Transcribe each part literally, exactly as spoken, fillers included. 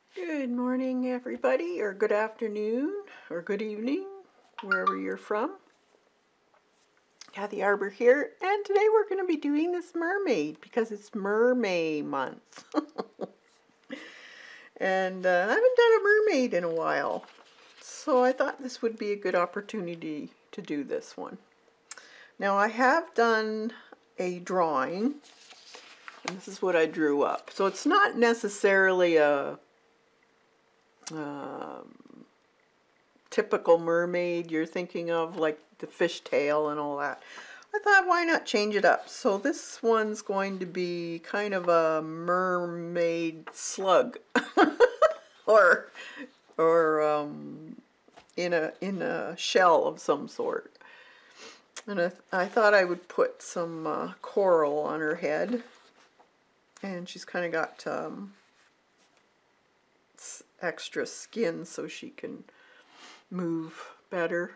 Good morning, everybody, or good afternoon, or good evening, wherever you're from. Kathy Arbor here, and today we're going to be doing this mermaid because it's Mermaid month. And uh, I haven't done a mermaid in a while, so I thought this would be a good opportunity to do this one. Now, I have done a drawing, and this is what I drew up. So it's not necessarily a Um, typical mermaid you're thinking of, like the fishtail and all that. I thought, why not change it up? So this one's going to be kind of a mermaid slug, or or um, in a in a shell of some sort. And I, I thought I would put some uh, coral on her head, and she's kind of got um, extra skin so she can move better.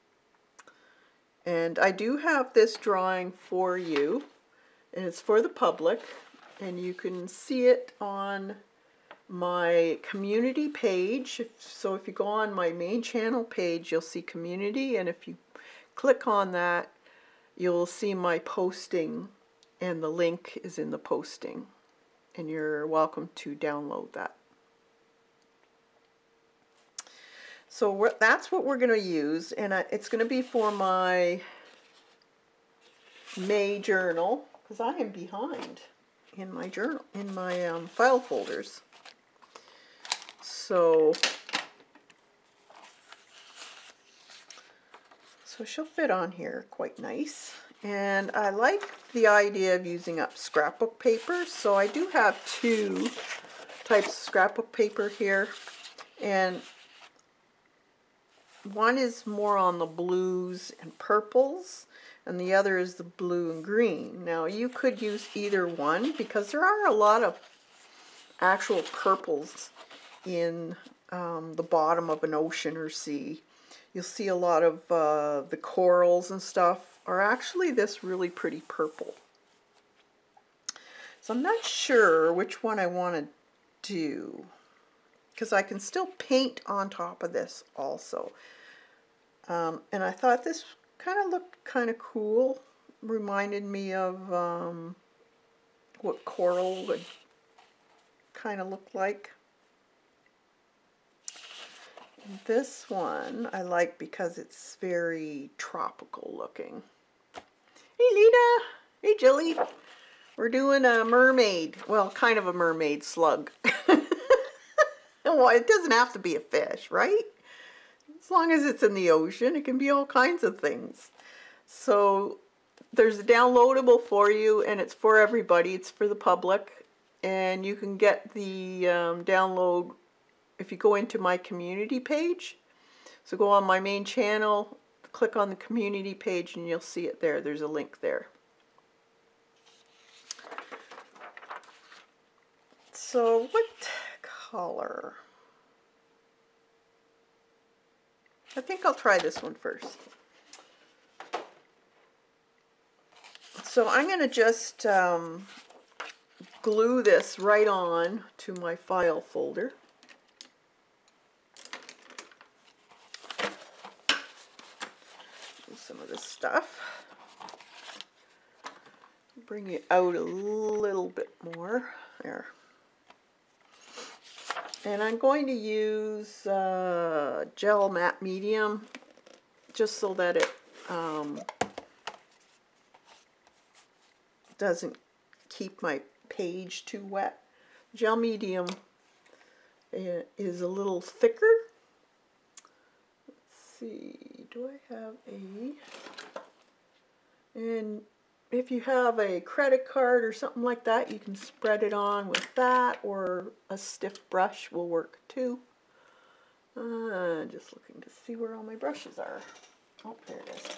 And I do have this drawing for you, and it's for the public, and you can see it on my community page. So if you go on my main channel page, you'll see community, and if you click on that, you'll see my posting, and the link is in the posting, and you're welcome to download that. So we're, that's what we're going to use, and I, it's going to be for my May journal, because I am behind in my journal, in my um, file folders. So, so she'll fit on here quite nice. And I like the idea of using up scrapbook paper, so I do have two types of scrapbook paper here, and one is more on the blues and purples, and the other is the blue and green. Now you could use either one because there are a lot of actual purples in um, the bottom of an ocean or sea. You'll see a lot of uh, the corals and stuff are actually this really pretty purple. So I'm not sure which one I want to do, because I can still paint on top of this also. Um, and I thought this kind of looked kind of cool, reminded me of um, what coral would kind of look like. And this one I like because it's very tropical looking. Hey Lita! Hey Jilly! We're doing a mermaid, well, kind of a mermaid slug. Well, it doesn't have to be a fish, right? As long as it's in the ocean, it can be all kinds of things. So there's a downloadable for you, and it's for everybody. It's for the public, and you can get the um, download if you go into my community page. So go on my main channel, click on the community page, and you'll see it there. There's a link there. So what color? I think I'll try this one first. So I'm going to just um, glue this right on to my file folder. Do some of this stuff. Bring it out a little bit more. There. And I'm going to use uh, gel matte medium just so that it um, doesn't keep my page too wet. Gel medium is a little thicker. Let's see, do I have a... And if you have a credit card or something like that, you can spread it on with that, or a stiff brush will work too. Uh, just looking to see where all my brushes are. Oh, there it is.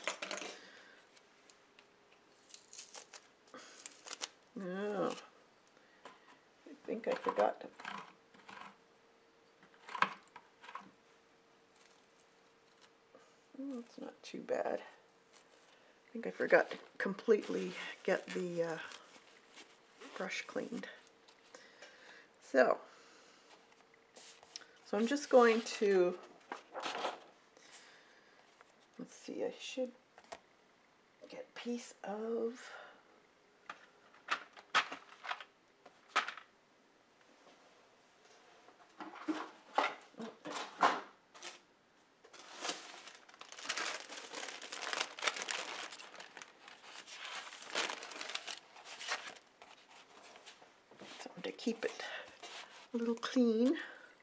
Oh, I think I forgot to... Oh, it's not too bad. I think I forgot to completely get the uh, brush cleaned. So, So I'm just going to, let's see, I should get a piece of something to keep it a little clean.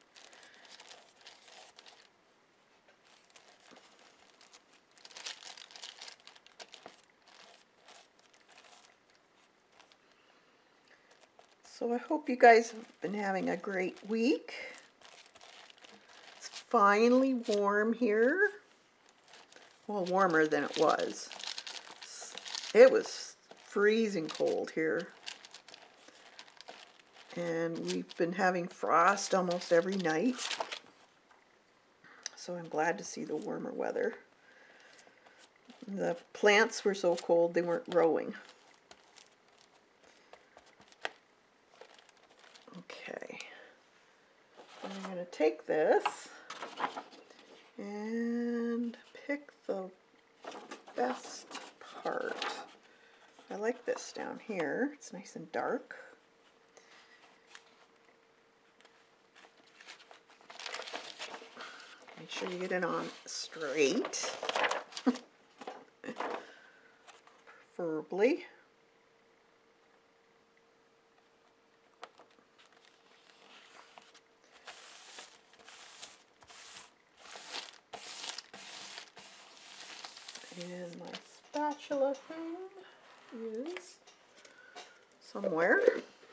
So I hope you guys have been having a great week. It's finally warm here. Well, warmer than it was. It was freezing cold here. And we've been having frost almost every night. So I'm glad to see the warmer weather. The plants were so cold they weren't growing. Okay, I'm going to take this and pick the best part. I like this down here. It's nice and dark. Make sure you get it on straight, preferably. And my spatula thing is somewhere.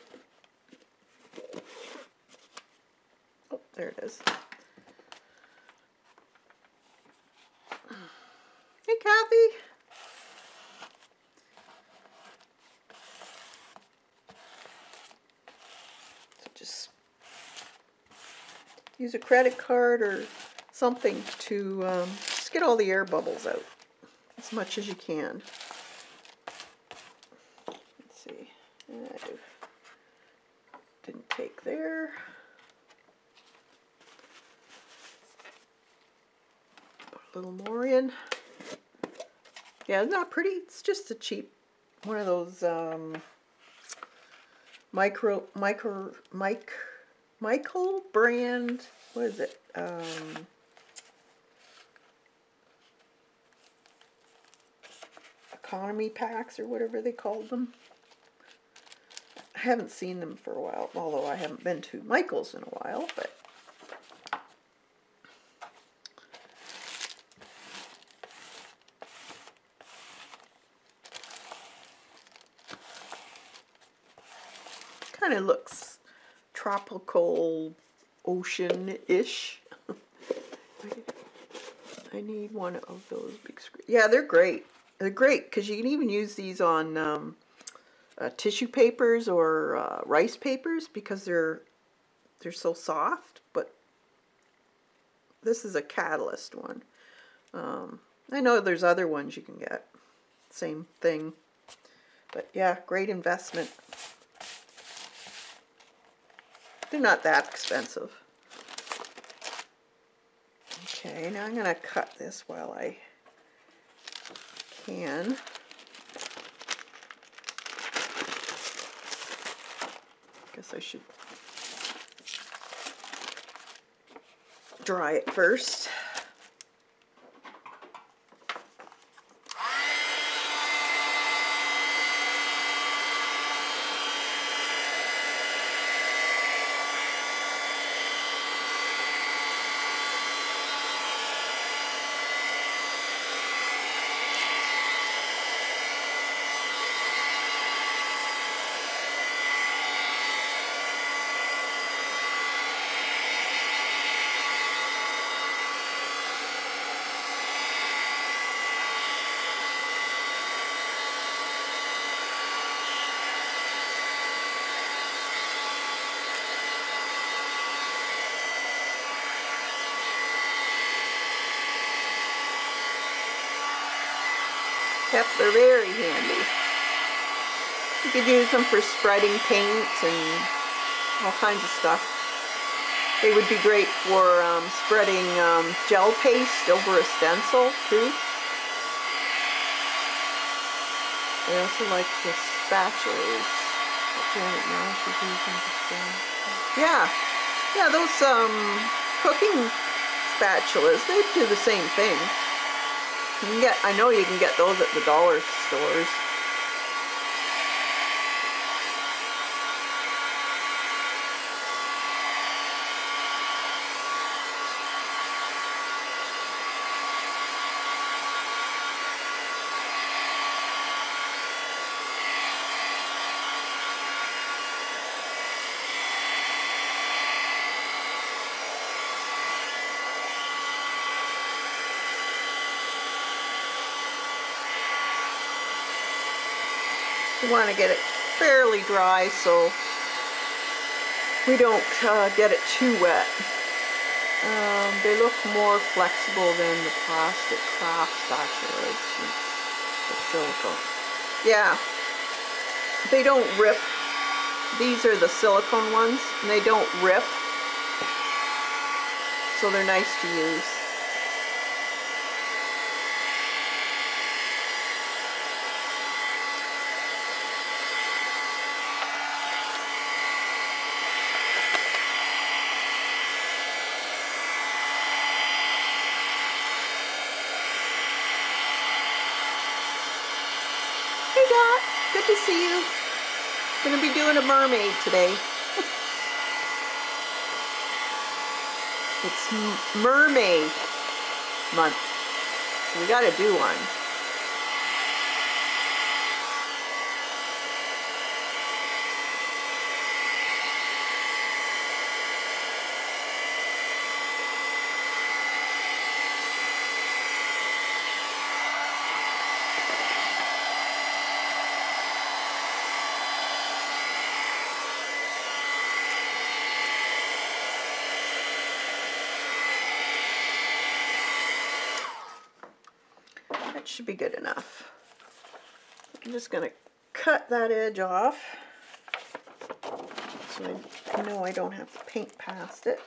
Oh, there it is. Hey, Kathy. So just use a credit card or something to um, just get all the air bubbles out as much as you can. Let's see. I didn't take there. Put a little more in. Yeah, it's not pretty. It's just a cheap one of those um, micro, micro, mic, Michael brand. What is it? Um, economy packs or whatever they called them. I haven't seen them for a while, although I haven't been to Michael's in a while, but kind of looks tropical, ocean-ish. I need one of those big screens. Yeah, they're great. They're great because you can even use these on um, uh, tissue papers or uh, rice papers because they're they're so soft. But this is a catalyst one. Um, I know there's other ones you can get. Same thing. But yeah, great investment. They're not that expensive. Okay, now I'm going to cut this while I can. Guess I should dry it first. Yep, they're very handy. You could use them for spreading paint and all kinds of stuff. They would be great for um, spreading um, gel paste over a stencil too. I also like the spatulas that Janet Nash is using to spread. Yeah, yeah, those um, cooking spatulas, they do the same thing. You can get, I know you can get those at the dollar stores. You want to get it fairly dry so we don't uh, get it too wet. Um, they look more flexible than the plastic craft spatulas. The silicone. Yeah, they don't rip. These are the silicone ones, and they don't rip, so they're nice to use. Hey Dot, good to see you. Gonna be doing a mermaid today. It's Mermaid month, so we gotta do one. Should be good enough. I'm just going to cut that edge off so I know I don't have to paint past it.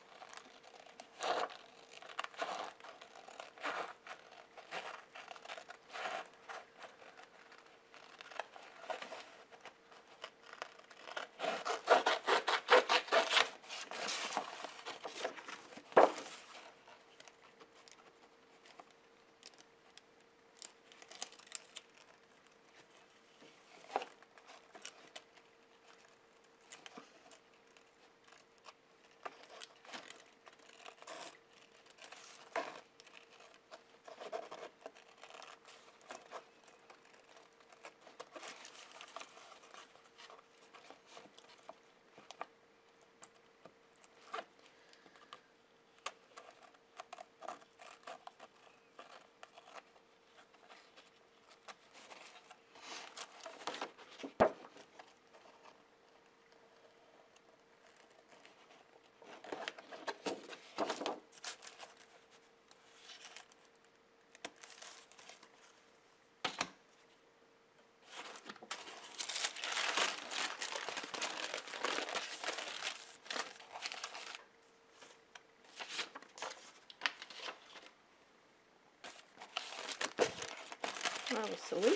That was silly.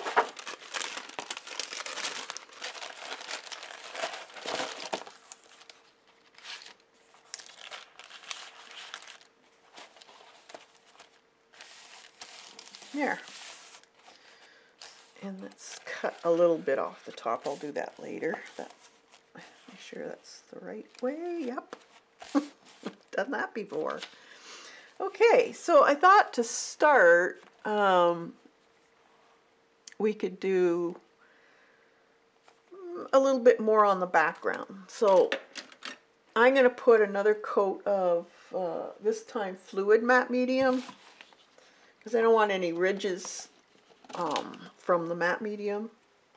There. And let's cut a little bit off the top. I'll do that later. That, make sure that's the right way. Yep. Done that before. Okay, so I thought to start, um, we could do a little bit more on the background. So I'm going to put another coat of, uh, this time, fluid matte medium, because I don't want any ridges um, from the matte medium.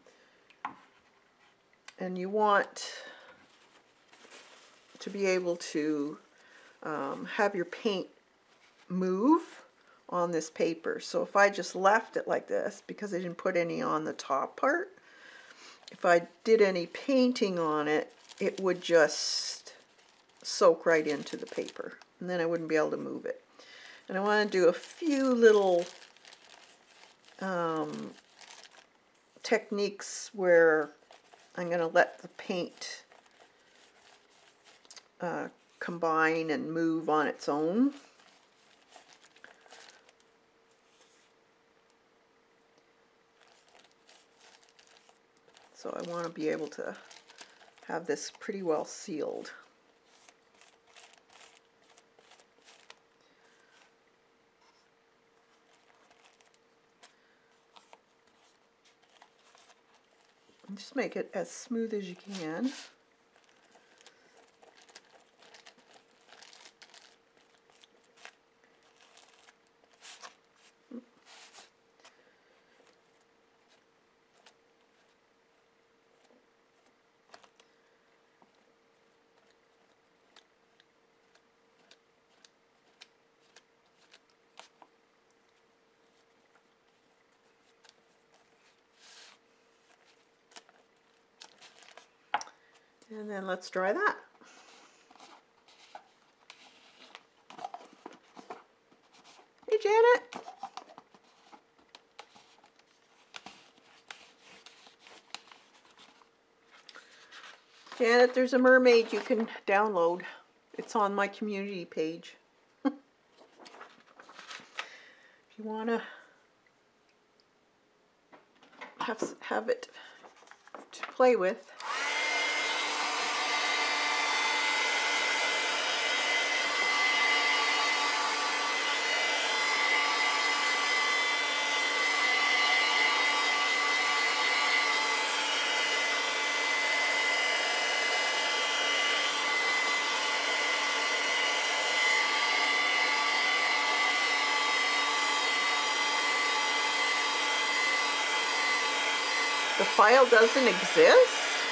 And you want to be able to um, have your paint move on this paper. So if I just left it like this, because I didn't put any on the top part, if I did any painting on it, it would just soak right into the paper, and then I wouldn't be able to move it. And I want to do a few little um, techniques where I'm going to let the paint uh, combine and move on its own. So I want to be able to have this pretty well sealed. And just make it as smooth as you can. And then let's dry that. Hey, Janet. Janet, there's a mermaid you can download. It's on my community page. If you want to have, have it to play with. The file doesn't exist?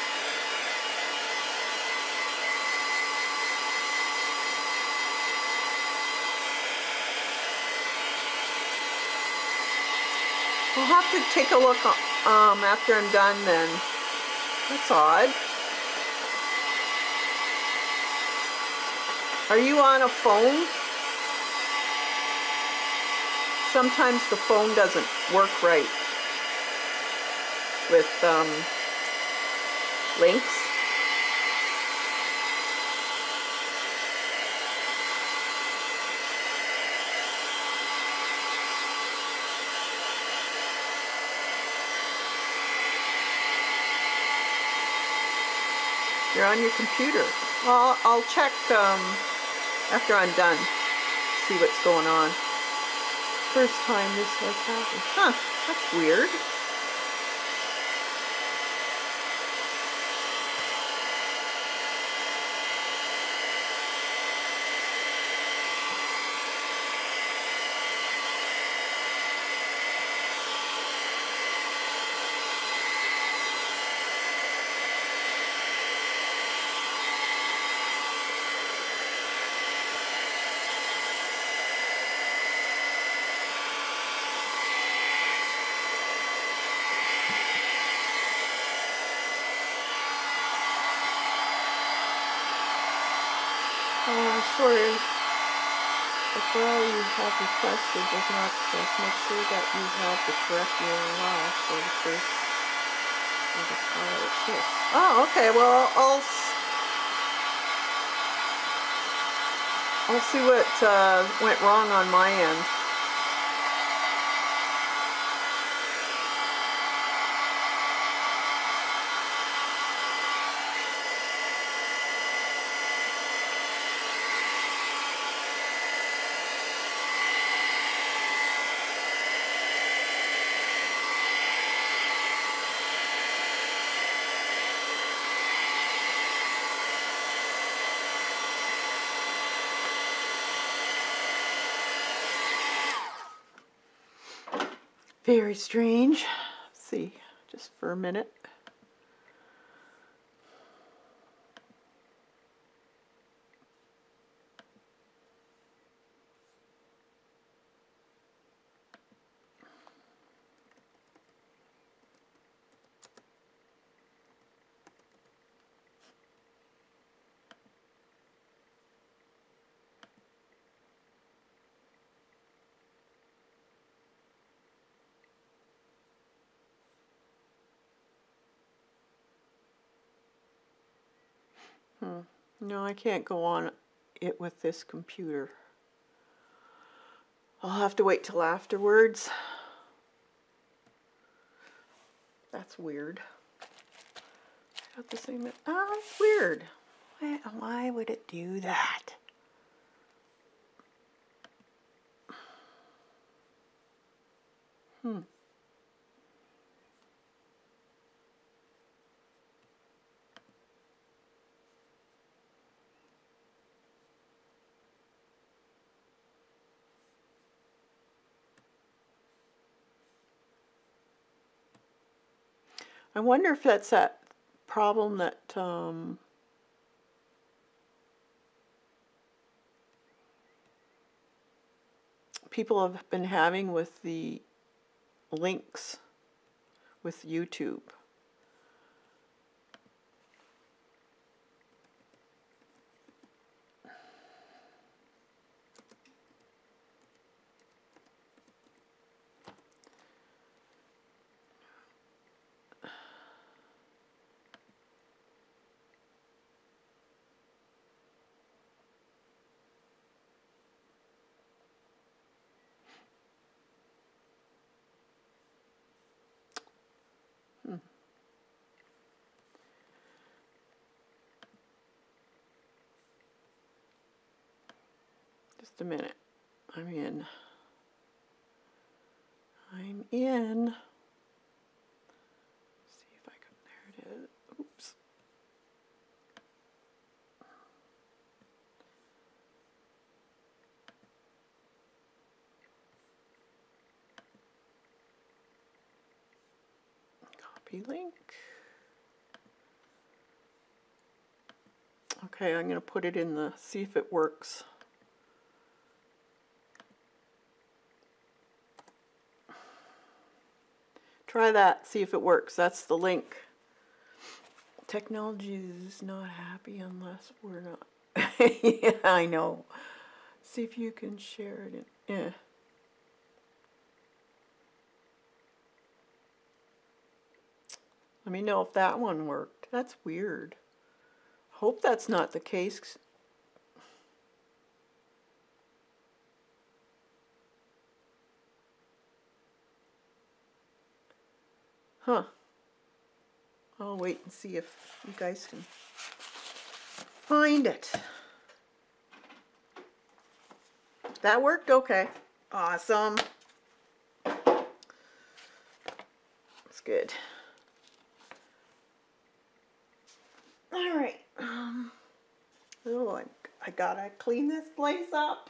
We'll have to take a look um, after I'm done then. That's odd. Are you on a phone? Sometimes the phone doesn't work right with um, links. You're on your computer. Well, I'll check um, after I'm done, see what's going on. First time this has happened. Huh, that's weird. Uh, sorry, the file you have requested does not exist. Make sure that you have the correct U R L for the first for the file exists. Oh, okay. Well, I'll I'll see what uh, went wrong on my end. Very strange. Let's see, just for a minute. Hmm. No, I can't go on it with this computer. I'll have to wait till afterwards. That's weird. Got the same. Oh, that's weird. Why, why would it do that? Hmm. I wonder if that's that problem that um, people have been having with the links with YouTube. Hmm. Just a minute. I'm in. I'm in. See if I can. There it is. Oops. Copy link. Okay, I'm going to put it in the, see if it works. Try that, see if it works. That's the link. Technology is not happy unless we're not. Yeah, I know. See if you can share it. In, yeah. Let me know if that one worked. That's weird. Hope that's not the case. Huh. I'll wait and see if you guys can find it. That worked? Okay. Awesome. That's good. All right. Um, oh, I, I gotta clean this place up.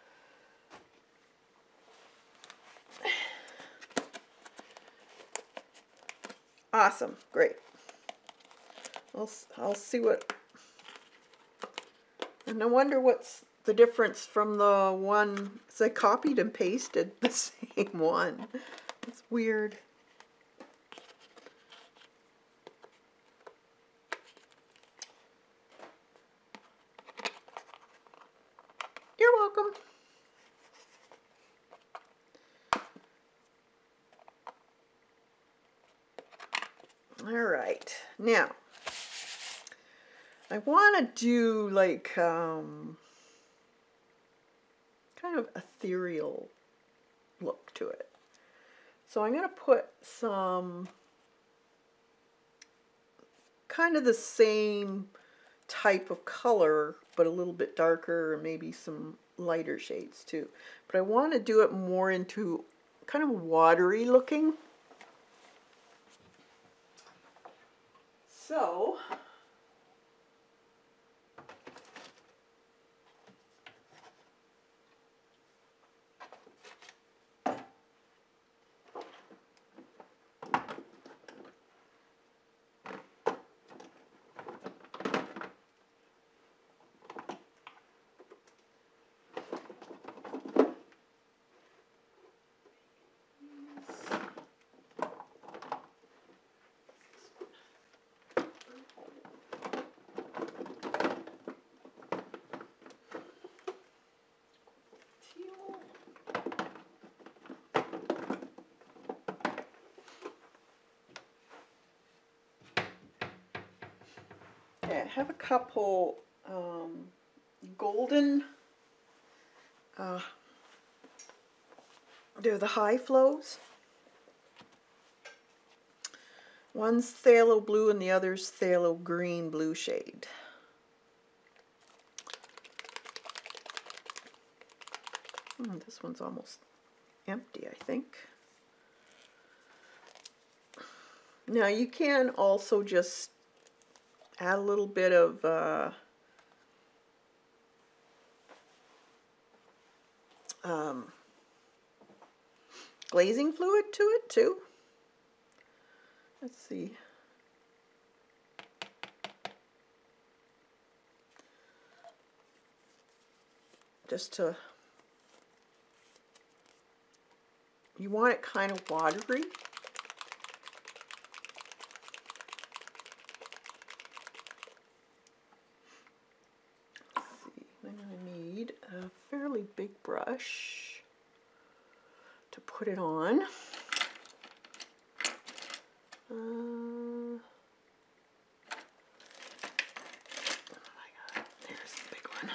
Awesome. Great. I'll, I'll see what... And I wonder what's the difference from the one... So I copied and pasted the same one. It's weird. You're welcome. All right. Now, I want to do like um, kind of ethereal look to it. So I'm going to put some kind of the same type of color, but a little bit darker, or maybe some lighter shades too. But I want to do it more into kind of watery looking. So Okay, I have a couple um, golden, uh, they're the high flows. One's phthalo blue and the other's phthalo green blue shade. Hmm, this one's almost empty, I think. Now you can also just add a little bit of uh, um, glazing fluid to it too. Let's see. Just to, you want it kind of watery. Let's see, I'm going to need a fairly big brush to put it on. Uh, oh my God, there's the big one.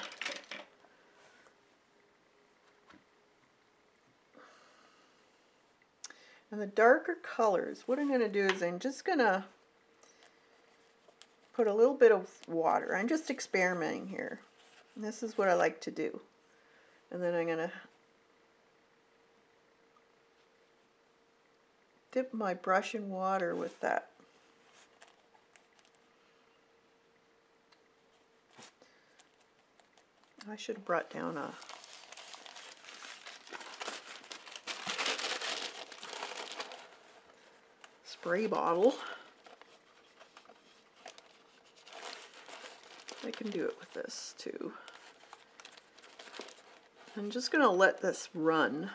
And the darker colors, what I'm going to do is I'm just going to put a little bit of water. I'm just experimenting here. And this is what I like to do. And then I'm going to dip my brush in water with that. I should have brought down a spray bottle. I can do it with this too. I'm just going to let this run.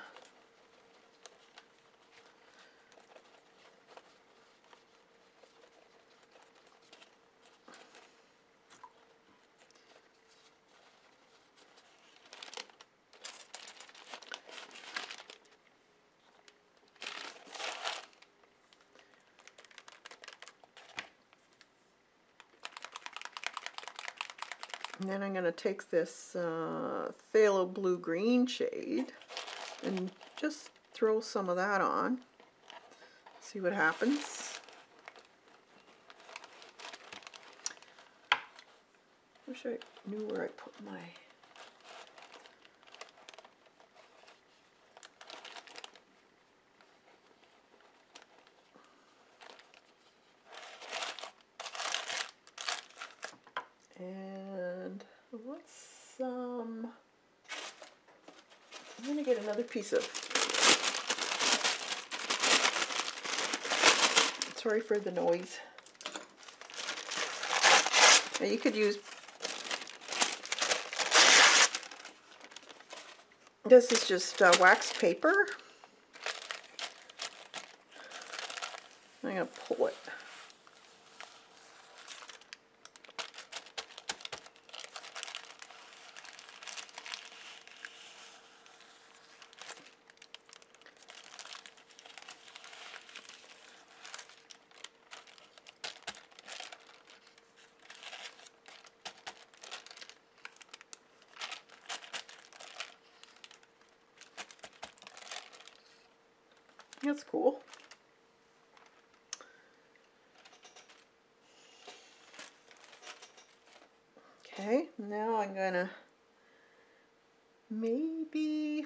And then I'm going to take this uh, phthalo blue-green shade and just throw some of that on. See what happens. Wish I knew where I put my... And what's some... I'm going to get another piece of... Sorry for the noise. Now you could use... This is just uh, wax paper. I'm going to pull it. That's cool. Okay, now I'm gonna maybe,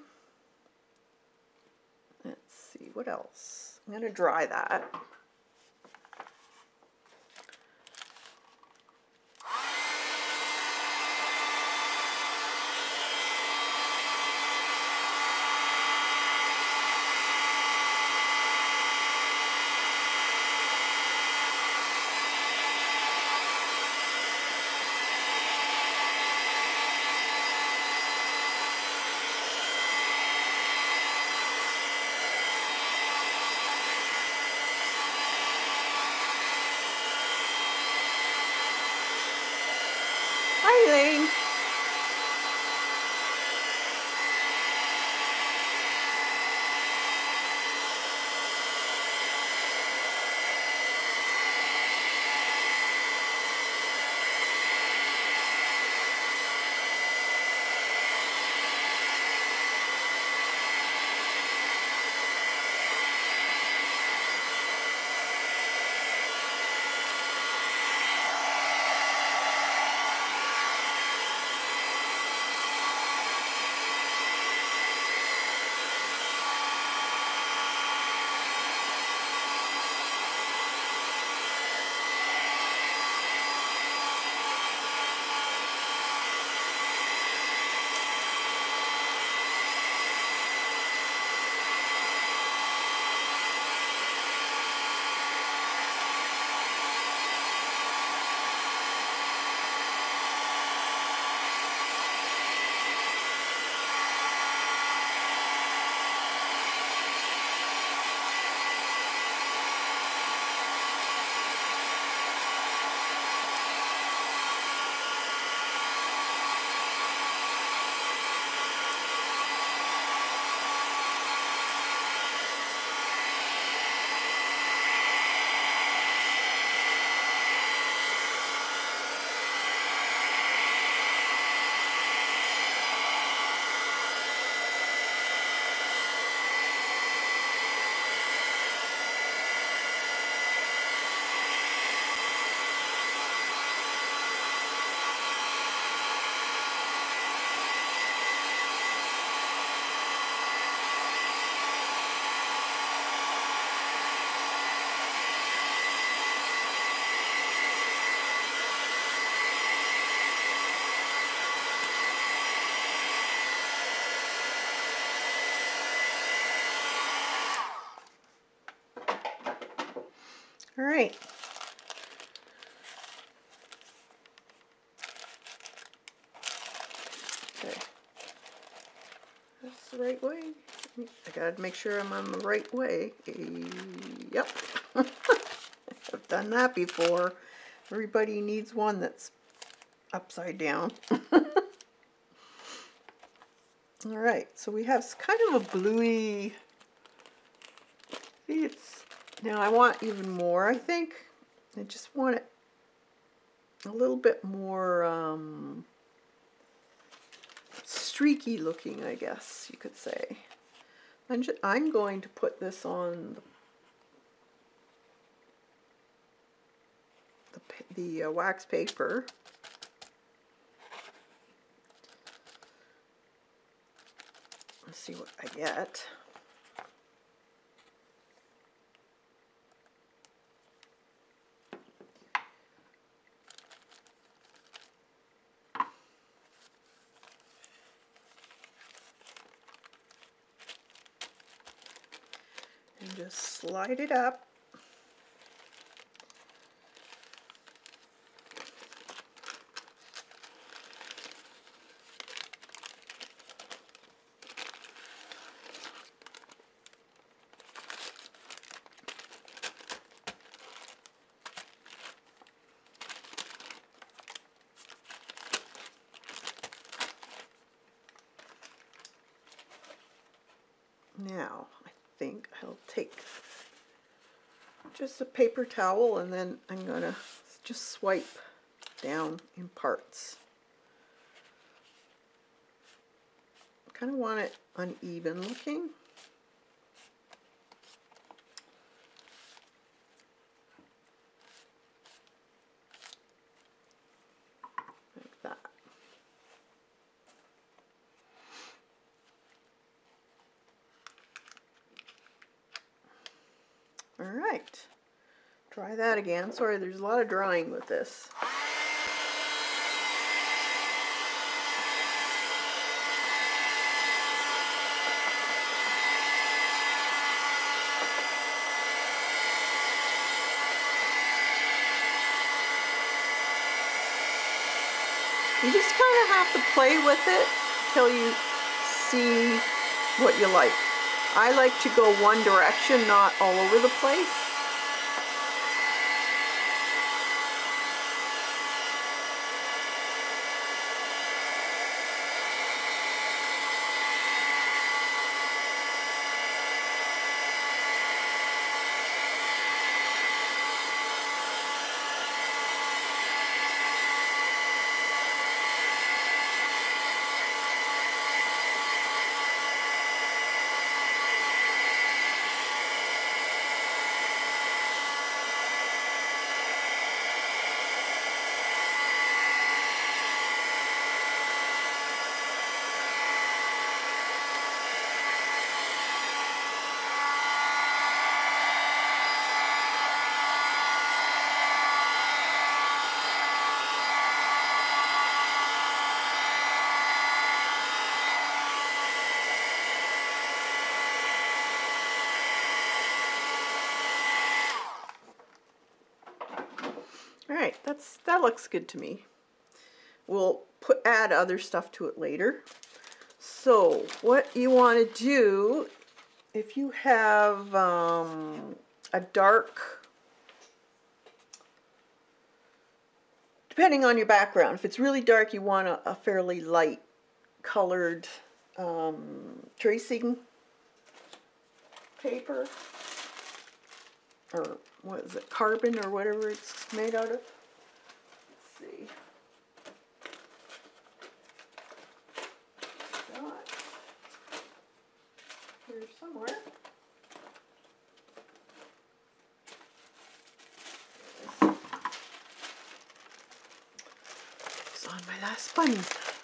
let's see, what else? I'm gonna dry that. Hi, Elaine. All right. Okay. That's the right way. I gotta make sure I'm on the right way. Yep. I've done that before. Everybody needs one that's upside down. All right, so we have kind of a bluey. See, it's now I want even more. I think I just want it a little bit more um, streaky looking, I guess you could say. I'm, just, I'm going to put this on the, the, the uh, wax paper. Let's see what I get. And just slide it up. Now, I think I'll take just a paper towel and then I'm going to just swipe down in parts. I kind of want it uneven looking. Like that. All right, try that again. Sorry, there's a lot of drying with this. You just kind of have to play with it till you see what you like. I like to go one direction, not all over the place. All right, that's that looks good to me. We'll put add other stuff to it later. So what you want to do, if you have um, a dark, depending on your background, if it's really dark, you want a, a fairly light colored um, tracing paper, or what is it, carbon or whatever it's made out of. Let's see. Got here somewhere. It's on my last bunny.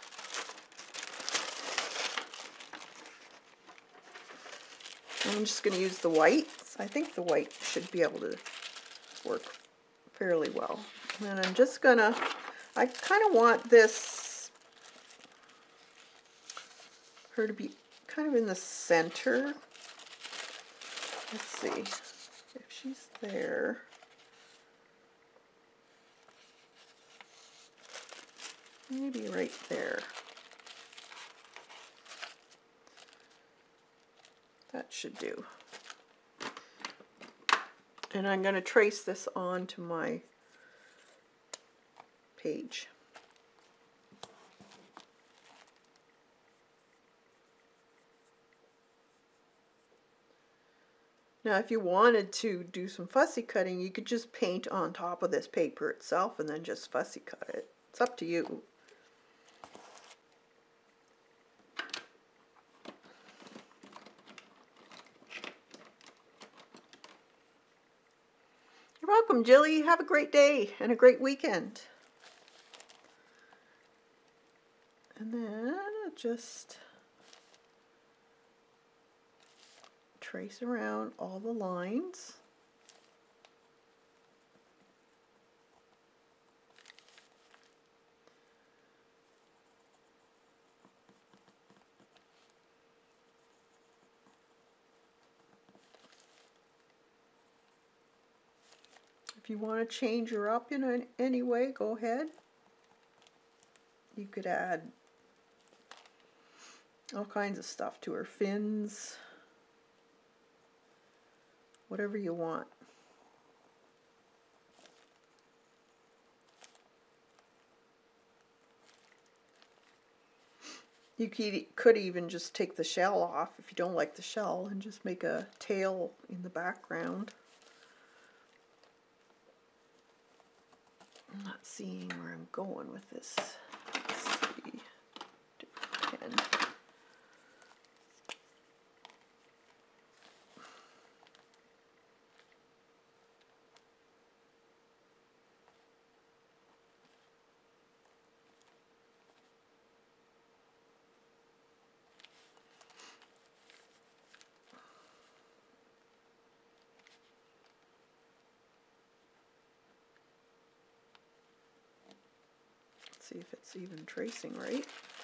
I'm just going to use the white. I think the white should be able to work fairly well. And I'm just going to, I kind of want this, her to be kind of in the center. Let's see if she's there. Maybe right there. That should do. And I'm going to trace this onto my page. Now if you wanted to do some fussy cutting, you could just paint on top of this paper itself and then just fussy cut it. It's up to you. You're welcome, Jilly. Have a great day and a great weekend. And then just trace around all the lines. If you want to change her up in any way, go ahead. You could add all kinds of stuff to her, fins, whatever you want. You could even just take the shell off if you don't like the shell and just make a tail in the background. I'm not seeing where I'm going with this. Let's see. Different pen. See if it's even tracing right.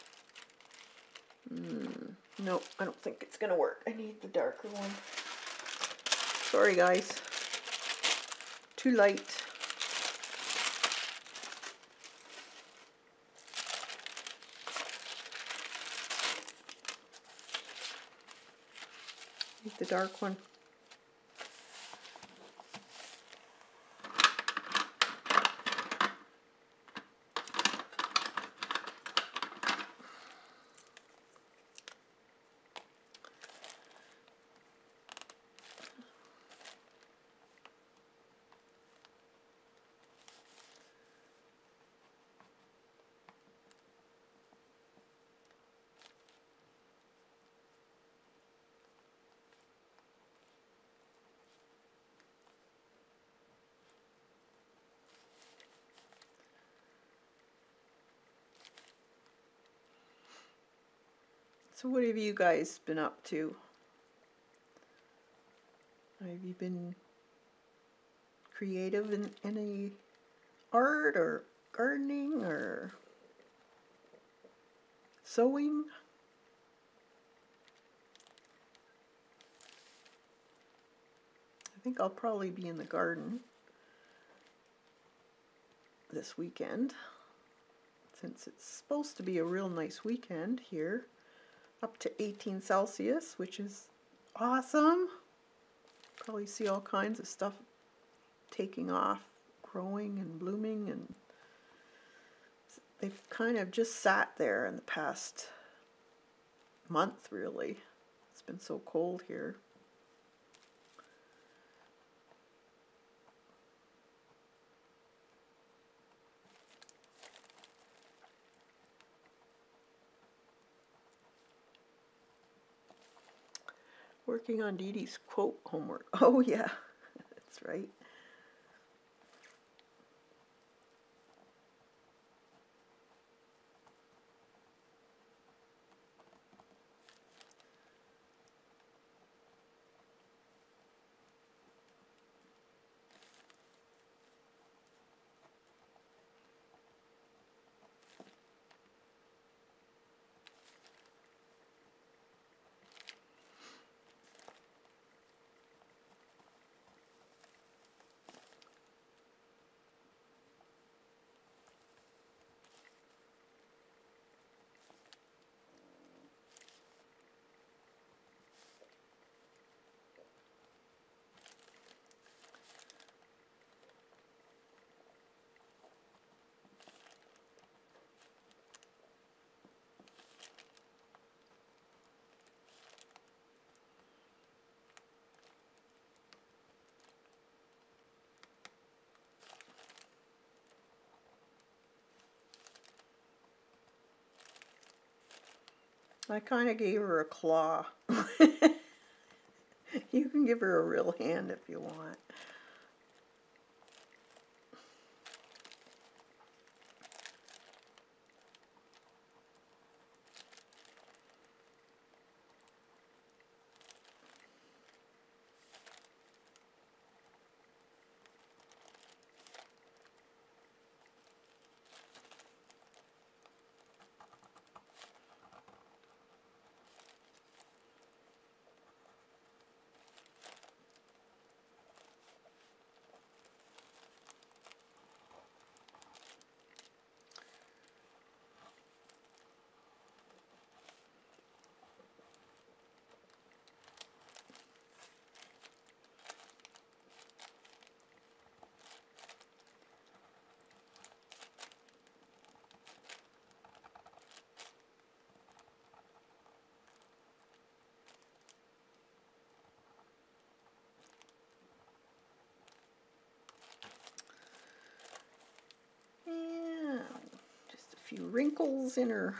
Mm, nope, I don't think it's gonna work. I need the darker one. Sorry guys, too light. Need the dark one. So what have you guys been up to? Have you been creative in any art or gardening or sewing? I think I'll probably be in the garden this weekend, since it's supposed to be a real nice weekend here. Up to eighteen Celsius, which is awesome. Probably see all kinds of stuff taking off, growing and blooming, and they've kind of just sat there in the past month, really. It's been so cold here. Working on Dee Dee's quote homework. Oh yeah, that's right. I kind of gave her a claw. You can give her a real hand if you want. And just a few wrinkles in her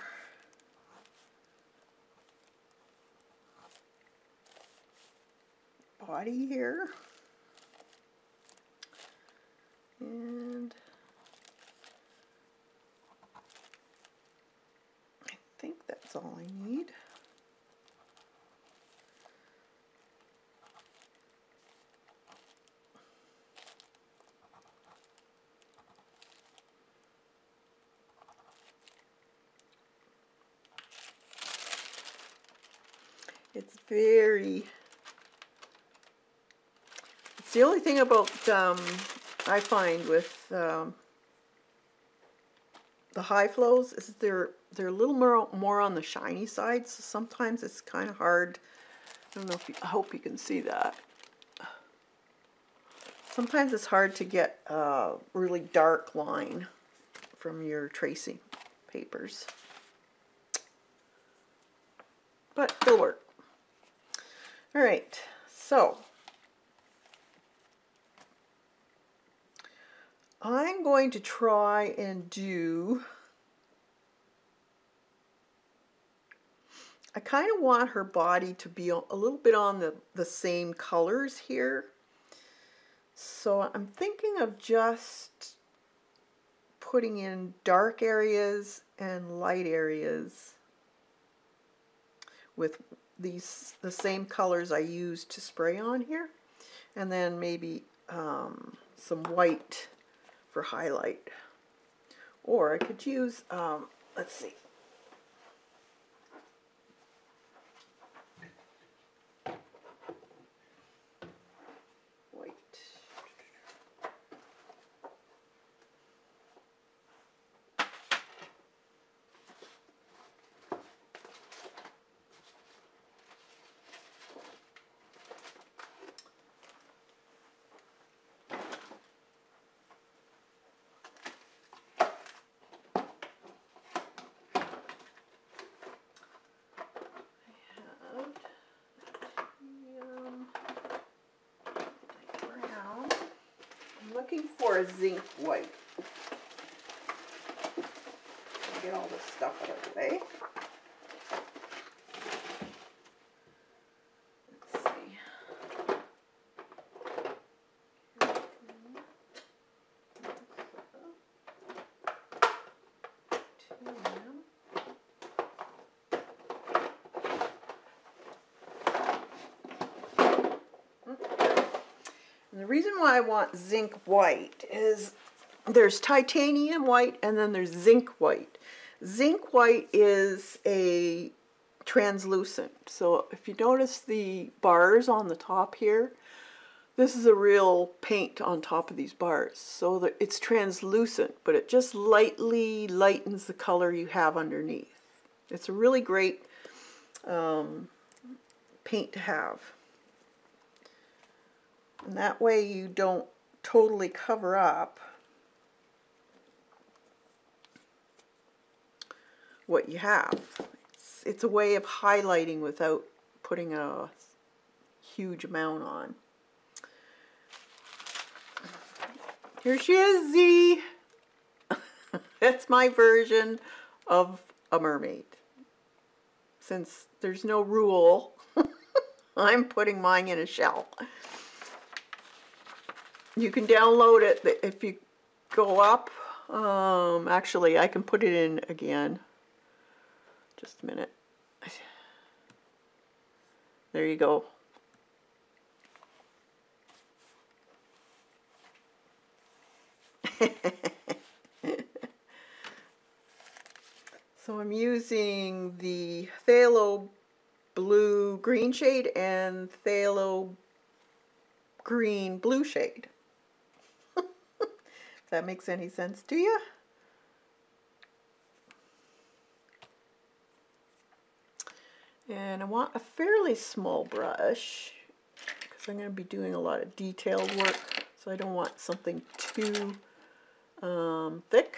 body here. And I think that's all I need. It's very, it's the only thing about, um, I find with um, the high flows is they're, they're a little more, more on the shiny side, so sometimes it's kind of hard. I don't know if you, I hope you can see that. Sometimes it's hard to get a really dark line from your tracing papers, but it'll work. All right, so I'm going to try and do, I kind of want her body to be a little bit on the, the same colors here. So I'm thinking of just putting in dark areas and light areas with these the same colors I used to spray on here, and then maybe um, some white for highlight. Or I could use, um, let's see, white. Looking for a zinc white. Get all this stuff out of the way. Let's see. And the reason why I want zinc white is there's titanium white and then there's zinc white. Zinc white is a translucent. So if you notice the bars on the top here, this is a real paint on top of these bars. So that it's translucent, but it just lightly lightens the color you have underneath. It's a really great um, paint to have. And that way you don't totally cover up what you have. It's, it's a way of highlighting without putting a huge amount on. Here she is, Z. That's my version of a mermaid. since there's no rule, I'm putting mine in a shell. You can download it if you go up. Um, actually, I can put it in again. Just a minute. There you go. So I'm using the phthalo blue green shade and phthalo green blue shade. If that makes any sense to you. And I want a fairly small brush because I'm going to be doing a lot of detailed work, so I don't want something too um, thick.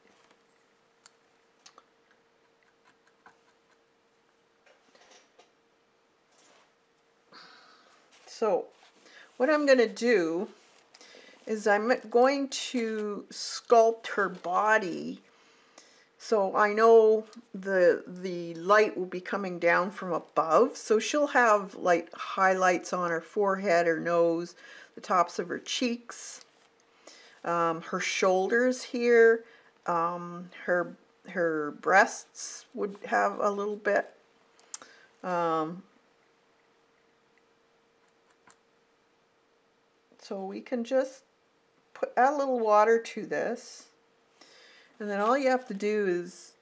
So what I'm going to do is I'm going to sculpt her body, so I know the the light will be coming down from above, so she'll have like highlights on her forehead, her nose, the tops of her cheeks, um, her shoulders here, um, her her breasts would have a little bit. Um, so we can just put add a little water to this, and then all you have to do is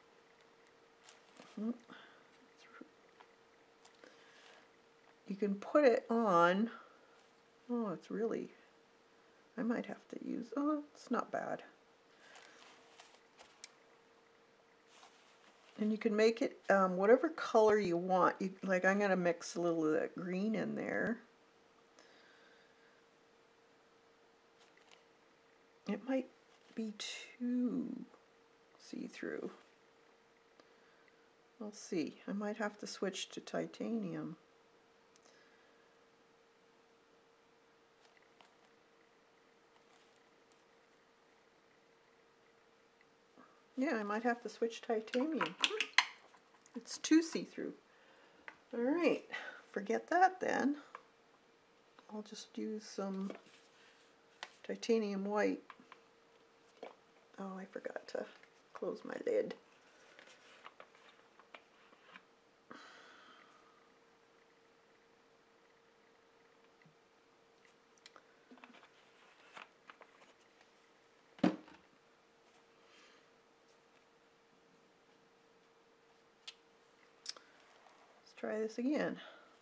you can put it on. Oh, it's really, I might have to use, oh, it's not bad. And you can make it um, whatever color you want. You, like I'm going to mix a little of that green in there. It might be too see-through. We'll see. I might have to switch to titanium. Yeah, I might have to switch titanium. It's too see-through. All right, forget that then. I'll just use some titanium white. Oh, I forgot to close my lid. Let's try this again.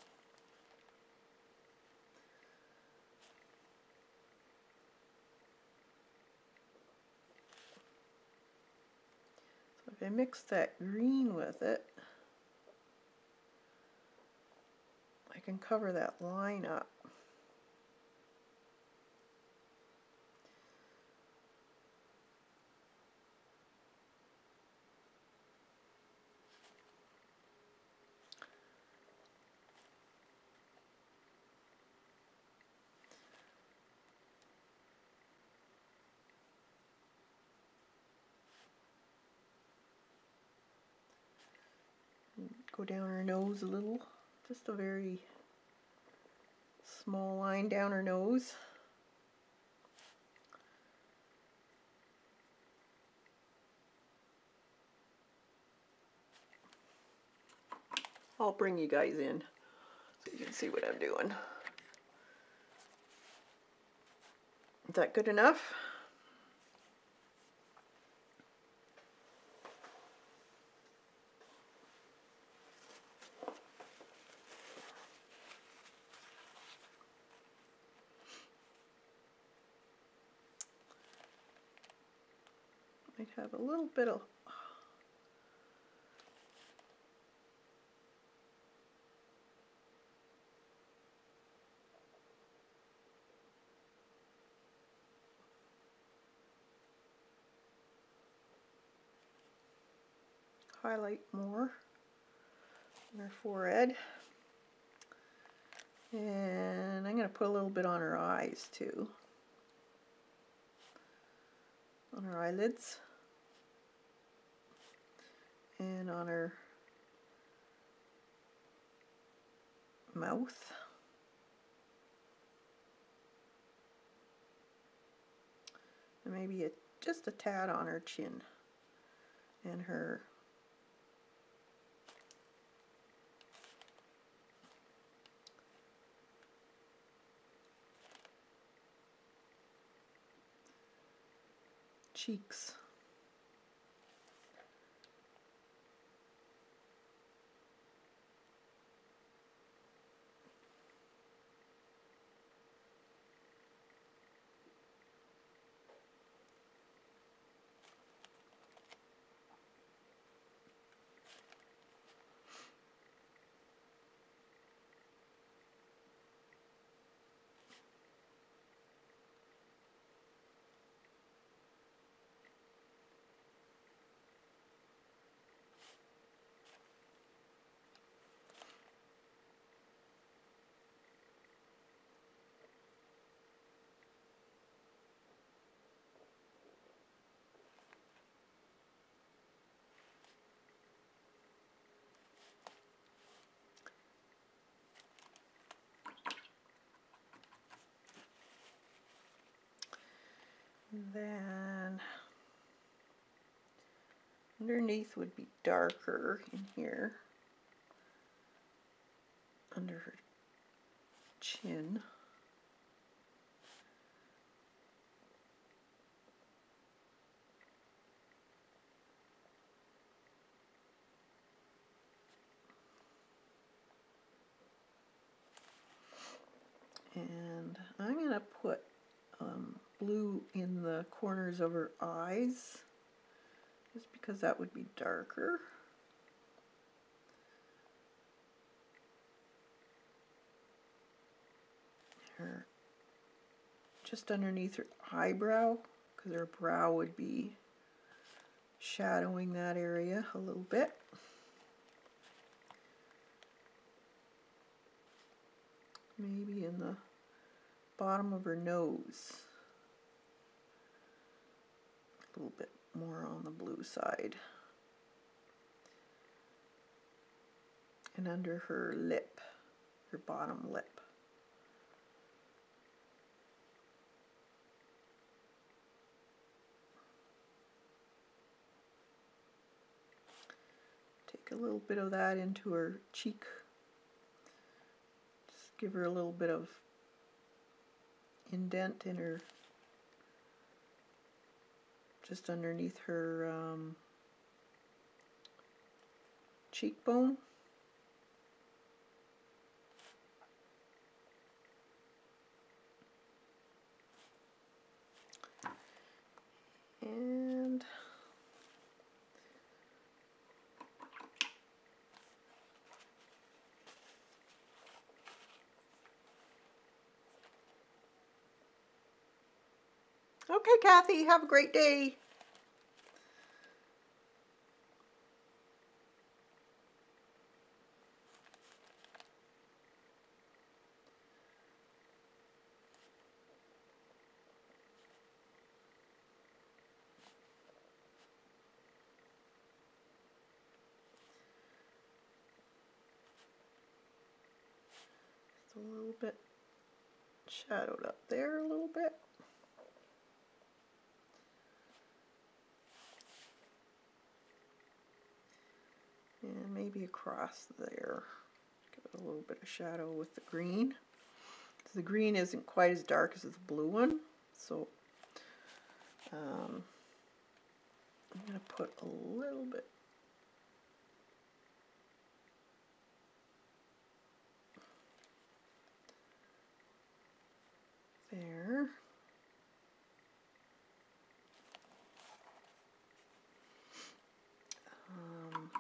So if I mix that green with it, I can cover that line up. Go down her nose a little, just a very small line down her nose. I'll bring you guys in so you can see what I'm doing. Is that good enough? Might have a little bit of highlight more on her forehead. And I'm going to put a little bit on her eyes too. On her eyelids. And on her mouth. And maybe a, just a tad on her chin and her cheeks. And then underneath would be darker in here, under her chin. And I'm going to put um, blue in the corners of her eyes, just because that would be darker. Her, just underneath her eyebrow, because her brow would be shadowing that area a little bit. Maybe in the bottom of her nose, a little bit more on the blue side. And under her lip, her bottom lip. Take a little bit of that into her cheek. Just give her a little bit of indent in her, just underneath her um, cheekbone. And okay, Kathy, have a great day. It's a little bit shadowed up there a little bit. And maybe across there. Give it a little bit of shadow with the green. The green isn't quite as dark as the blue one, so um, I'm going to put a little bit there. Um,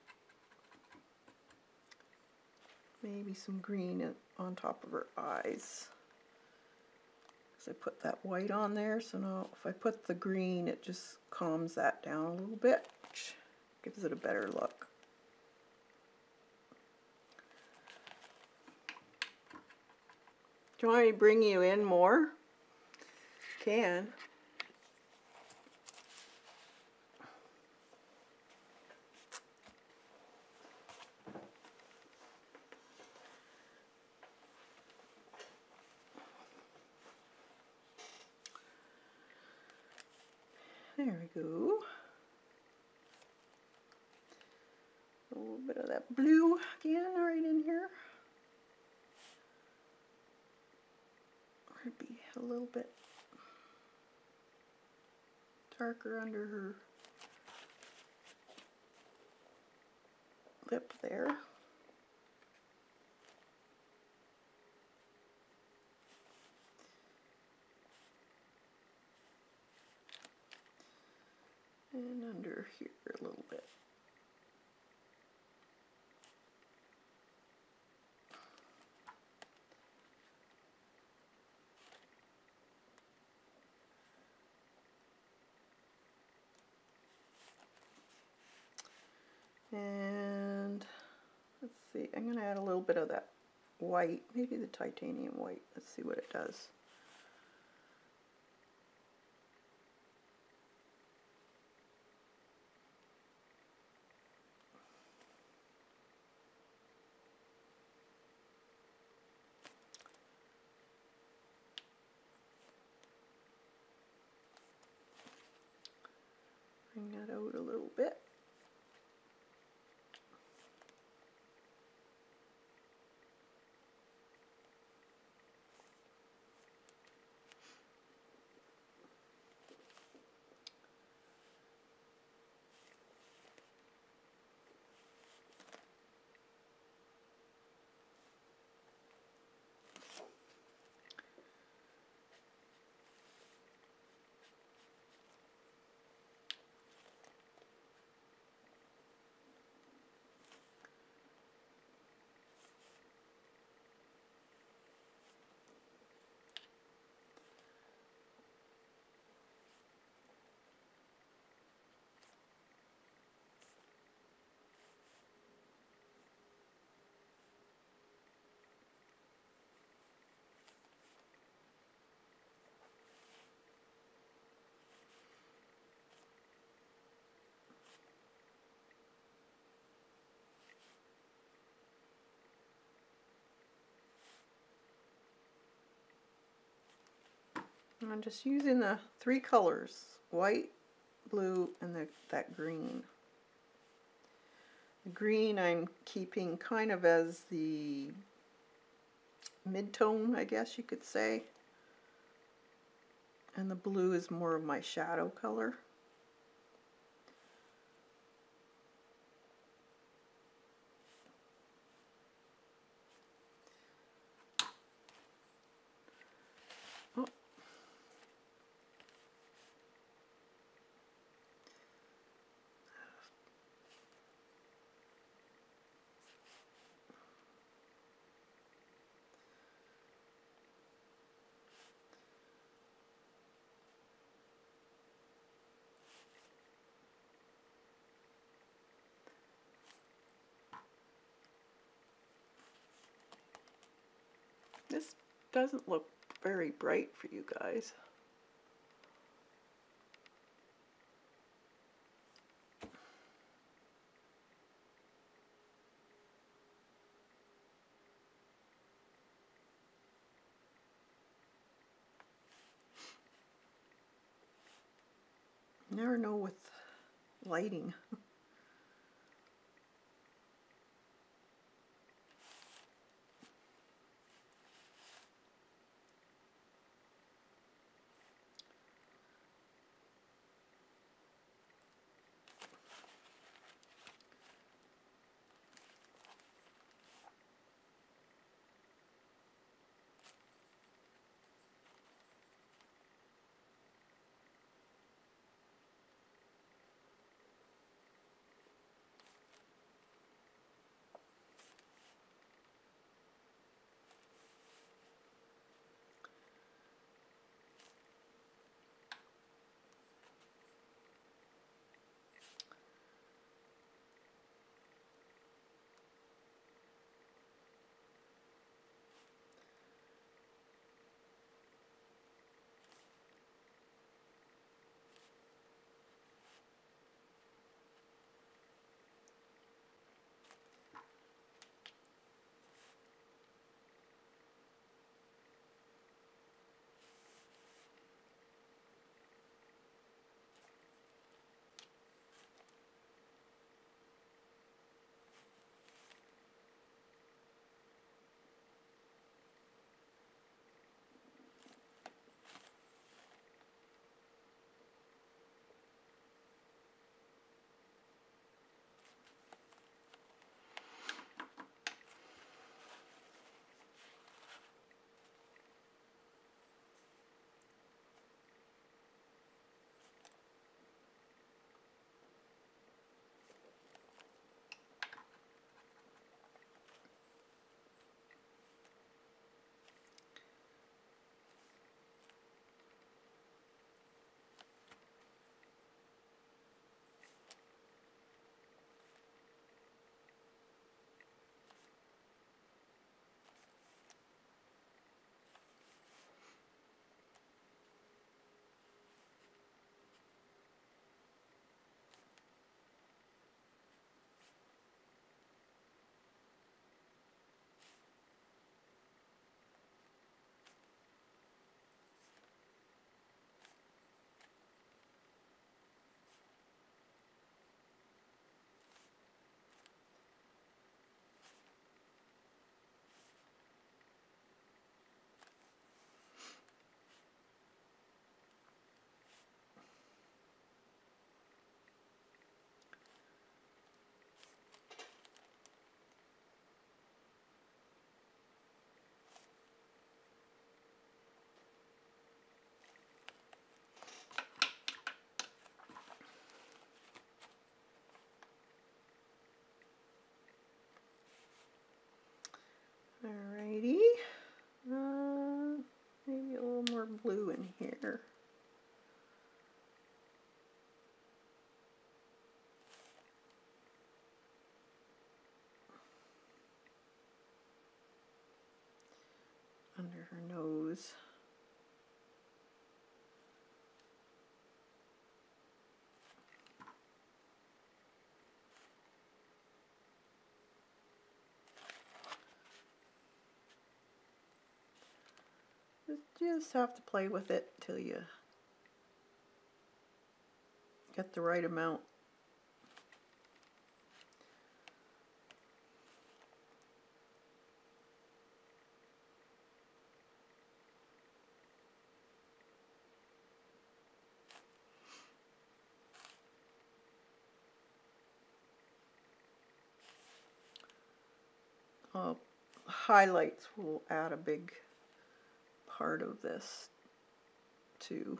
maybe some green on top of her eyes. Because I put that white on there, so now if I put the green, it just calms that down a little bit, which gives it a better look. Do you want me to bring you in more? Can. There we go. A little bit of that blue again right in here. Would be a little bit darker under her lip there. And under here a little bit. And let's see, I'm going to add a little bit of that white, maybe the titanium white. Let's see what it does. Bring that out a little bit. And I'm just using the three colors, white, blue, and the, that green. The green I'm keeping kind of as the mid-tone, I guess you could say. And the blue is more of my shadow color. Oh. This doesn't look very bright for you guys. Never know with lighting. under her nose. Just have to play with it till you get the right amount. Uh, highlights will add a big part of this too.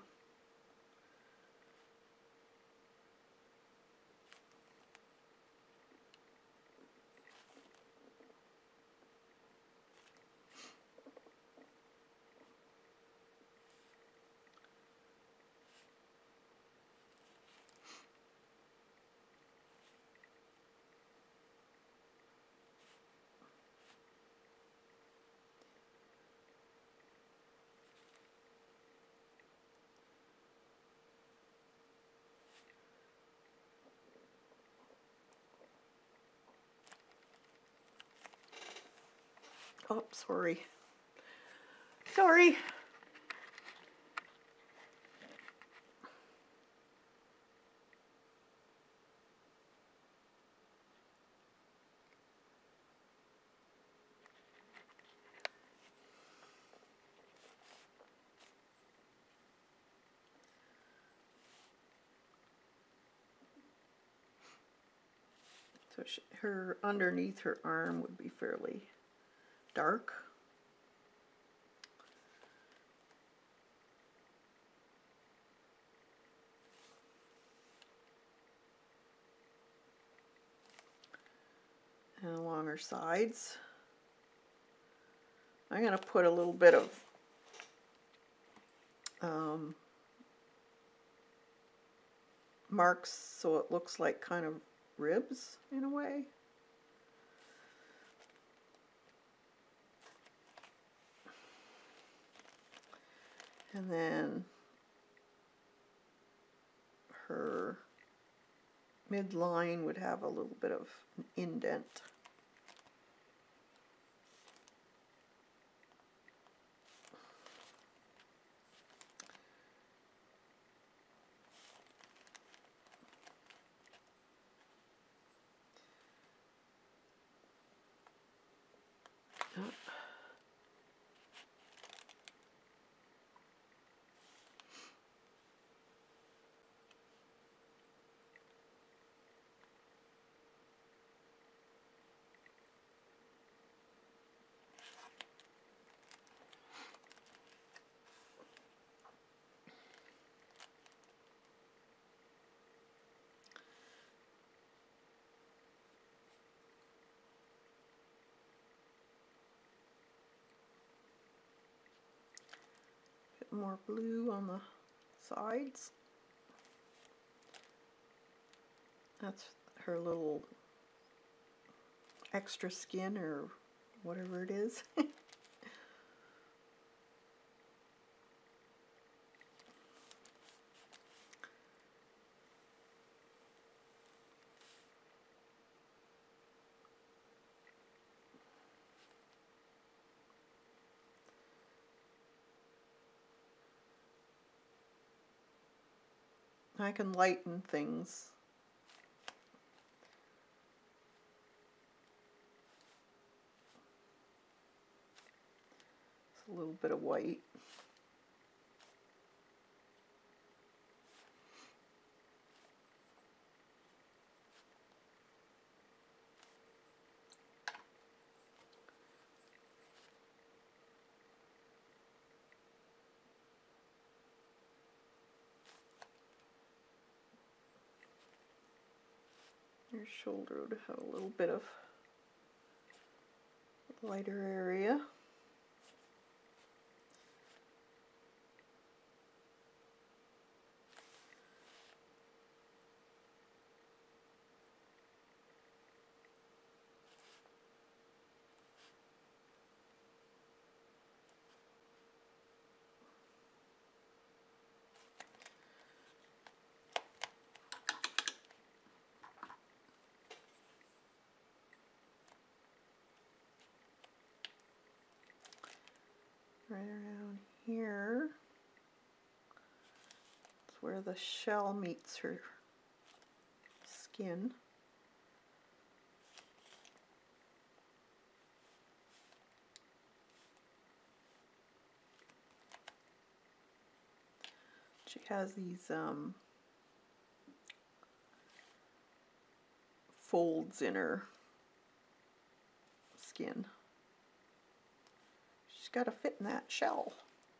Oh, sorry. Sorry. So she, her underneath her arm would be fairly dark. And along her sides. I'm going to put a little bit of um, marks so it looks like kind of ribs in a way. And then her midline would have a little bit of an indent. More blue on the sides. That's her little extra skin or whatever it is. I can lighten things. It's a little bit of white. Your shoulder would have a little bit of lighter area. here is where the shell meets her skin. She has these um, folds in her skin. She's got to fit in that shell.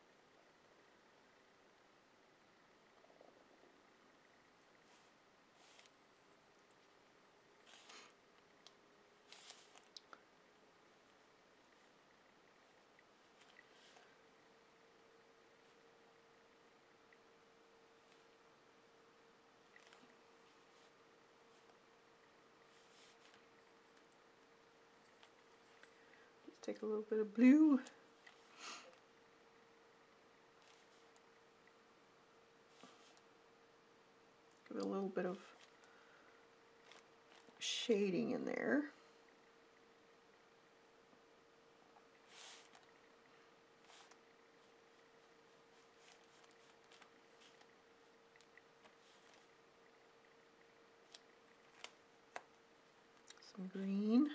Just take a little bit of blue. Give it a little bit of shading in there. Some green.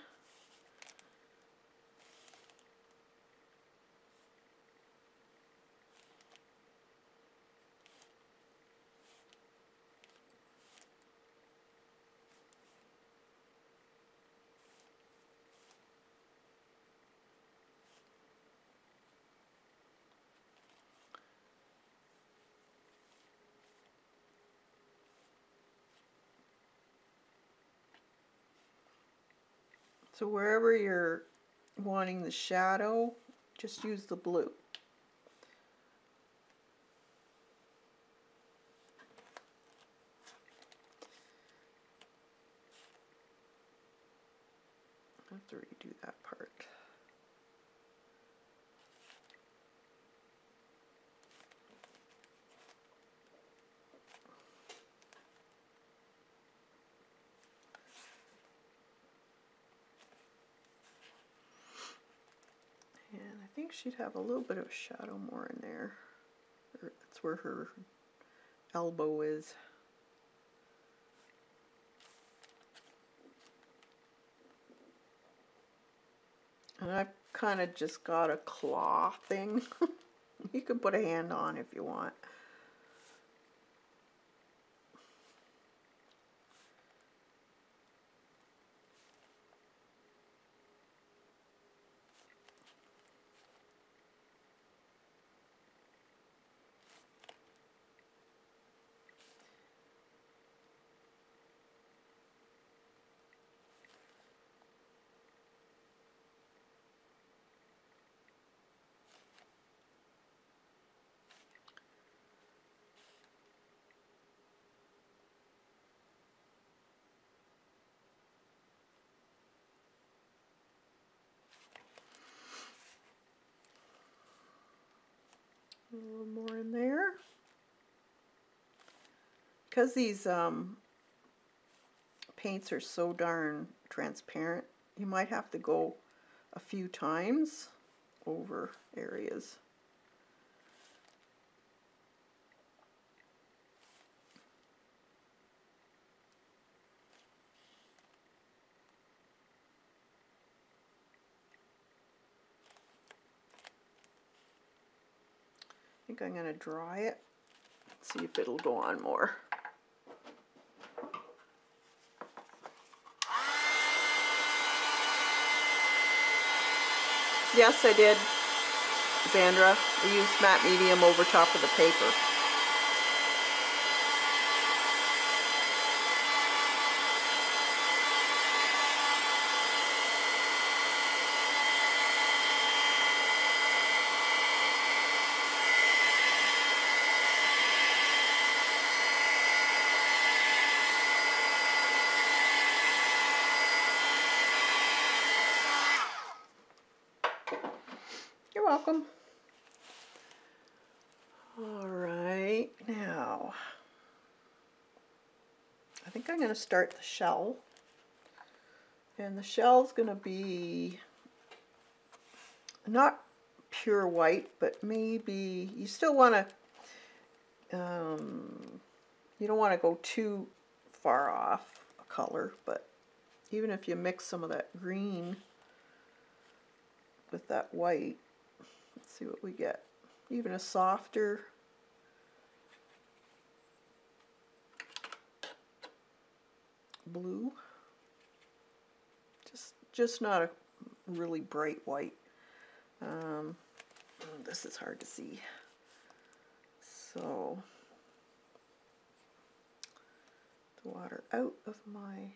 So wherever you're wanting the shadow, just use the blue. I have to redo that part. And I think she'd have a little bit of shadow more in there. That's where her elbow is. And I've kind of just got a claw thing. You can put a hand on if you want. A little more in there. Because these um, paints are so darn transparent, you might have to go a few times over areas. I think I'm going to dry it, see if it'll go on more. Yes, I did, Sandra. I used matte medium over top of the paper. You're welcome. All right, now I think I'm going to start the shell, and the shell's going to be not pure white, but maybe you still want to, um, you don't want to go too far off a color, but even if you mix some of that green with that white, let's see what we get. Even a softer blue, just just not a really bright white. Um, this is hard to see. So the water out of my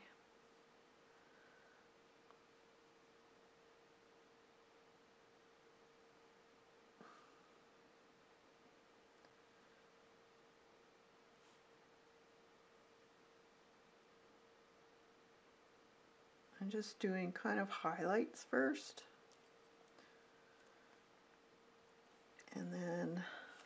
I'm just doing kind of highlights first, and then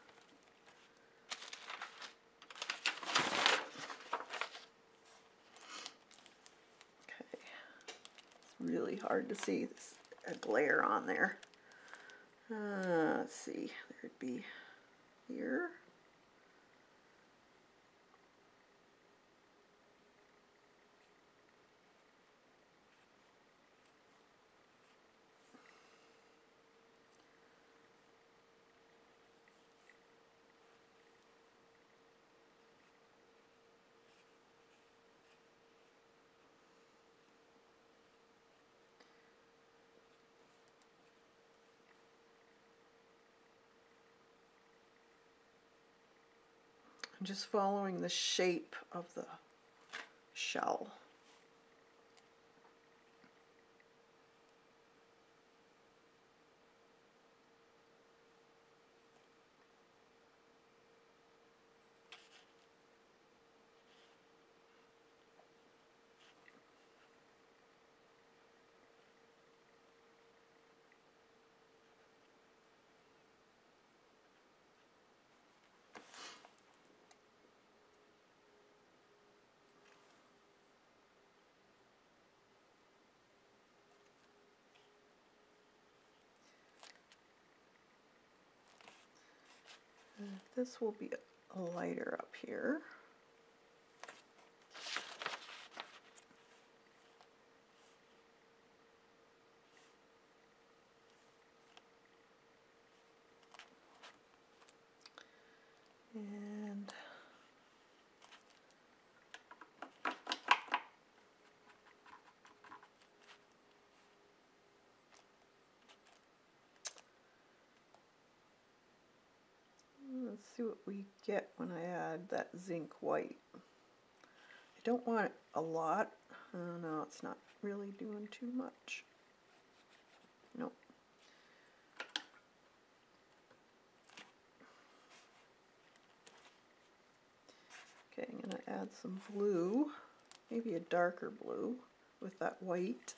okay, it's really hard to see. This a glare on there. Uh, let's see, there'd be here. I'm just following the shape of the shell. This will be lighter up here. And let's see what we get when I add that zinc white. I don't want a lot. Oh no, it's not really doing too much. Nope. Okay, I'm going to add some blue, maybe a darker blue with that white.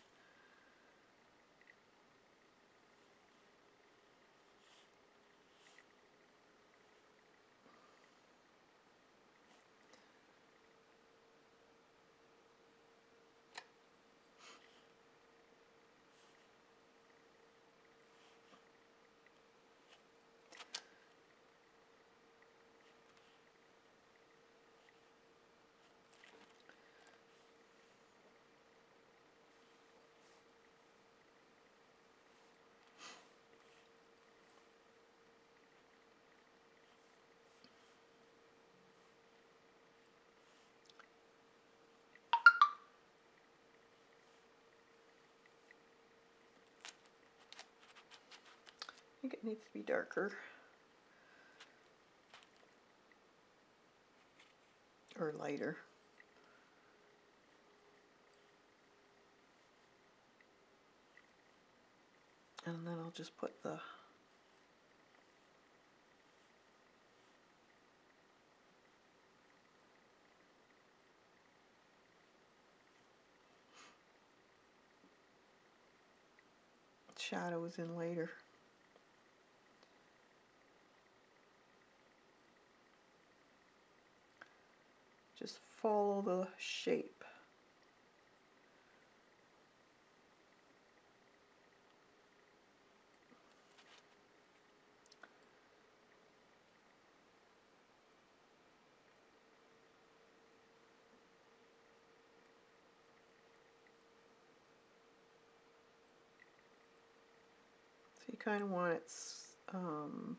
I think it needs to be darker or lighter. And then I'll just put the shadows in later. Just follow the shape. So you kind of want it um,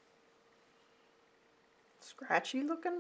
scratchy looking.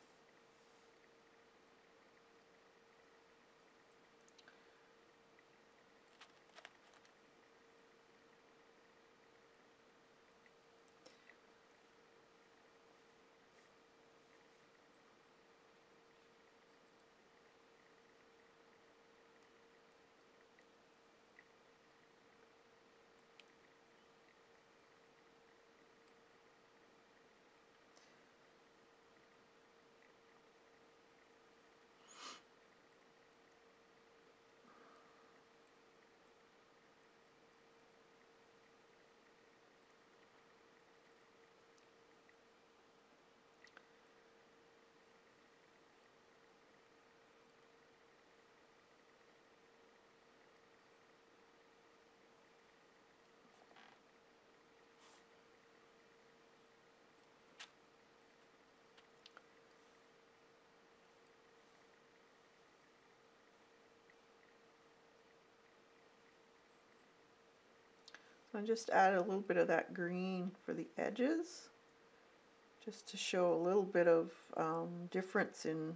So I just add a little bit of that green for the edges, just to show a little bit of um, difference in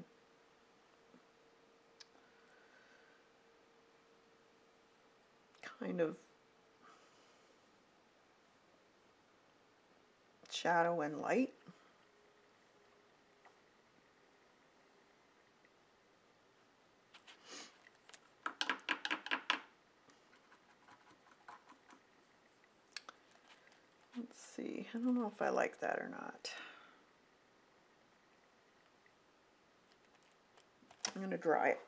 kind of shadow and light. Let's see, I don't know if I like that or not. I'm going to dry it.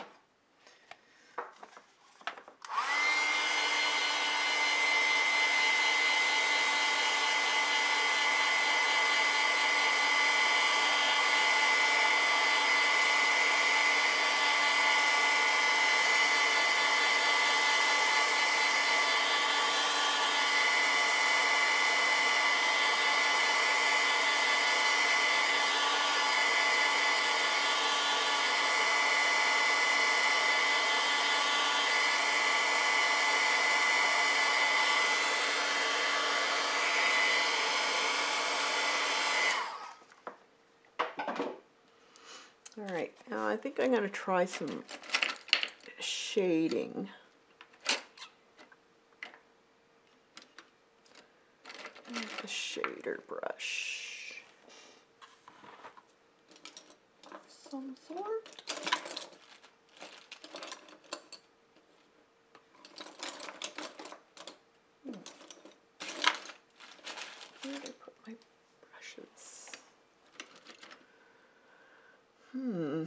All right, now I think I'm going to try some shading. The shader brush. Some sort. Hmm. Where did I put my brushes? Hmm.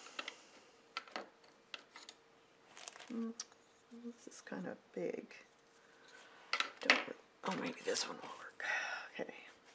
hmm. This is kind of big. Don't, oh, maybe this one will work. Okay.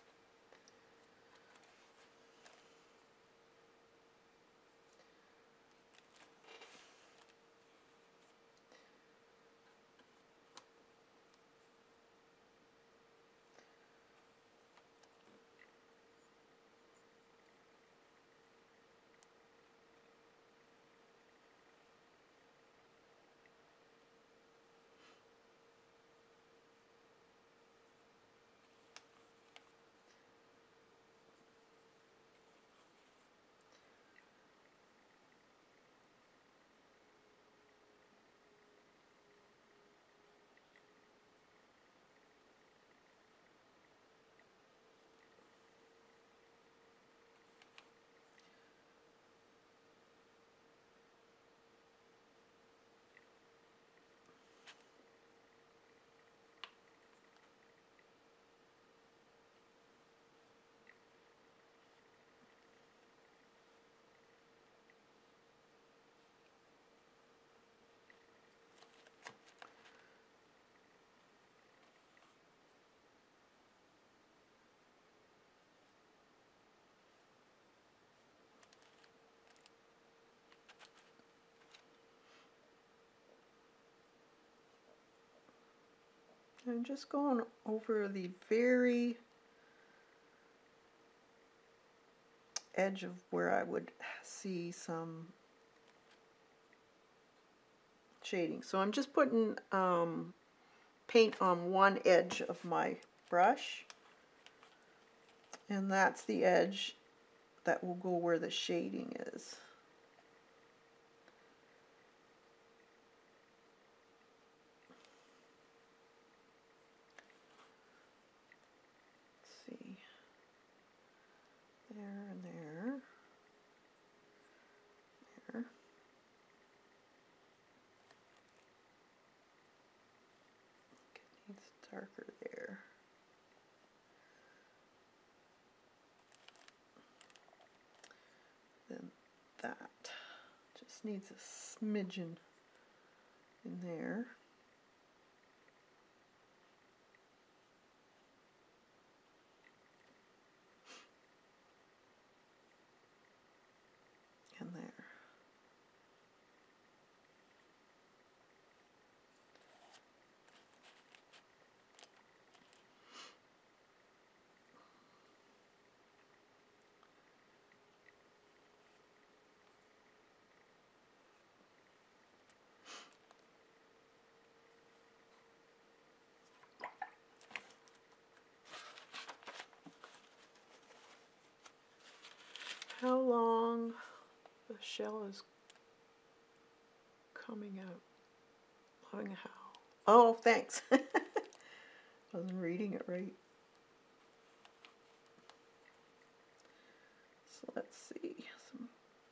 I'm just going over the very edge of where I would see some shading. So I'm just putting um, paint on one edge of my brush, and that's the edge that will go where the shading is. Let's see, there and there, there. It needs darker there. Then that just needs a smidgen in there. And there. How long the shell is coming out. Loving how. Oh, thanks. Wasn't reading it right. So let's see. Some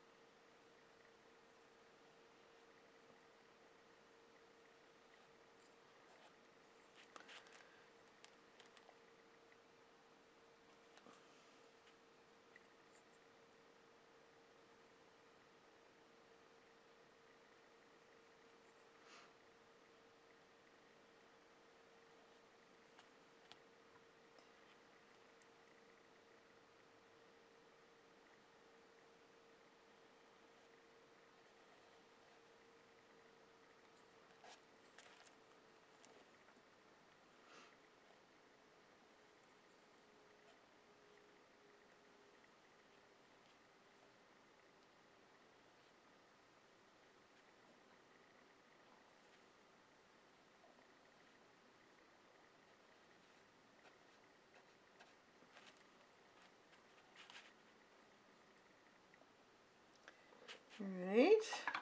All right.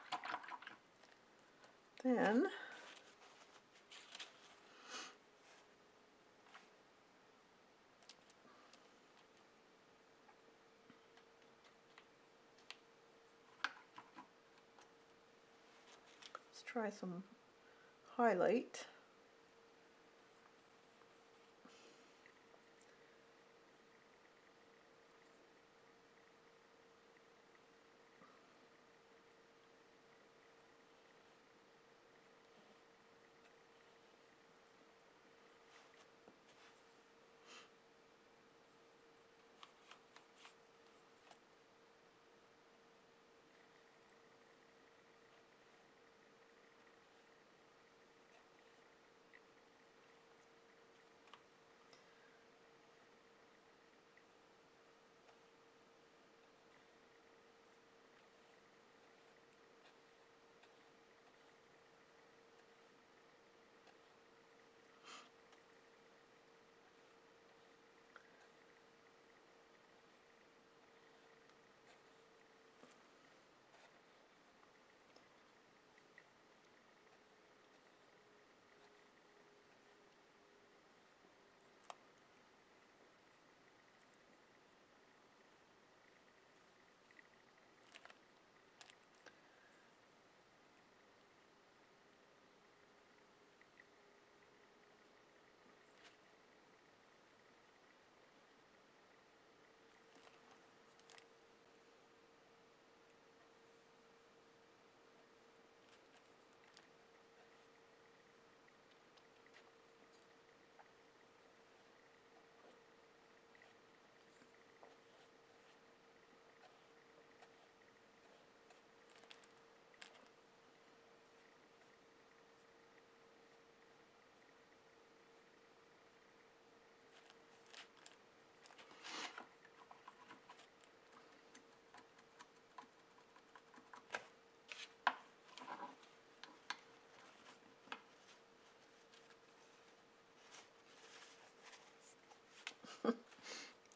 Then let's try some highlight.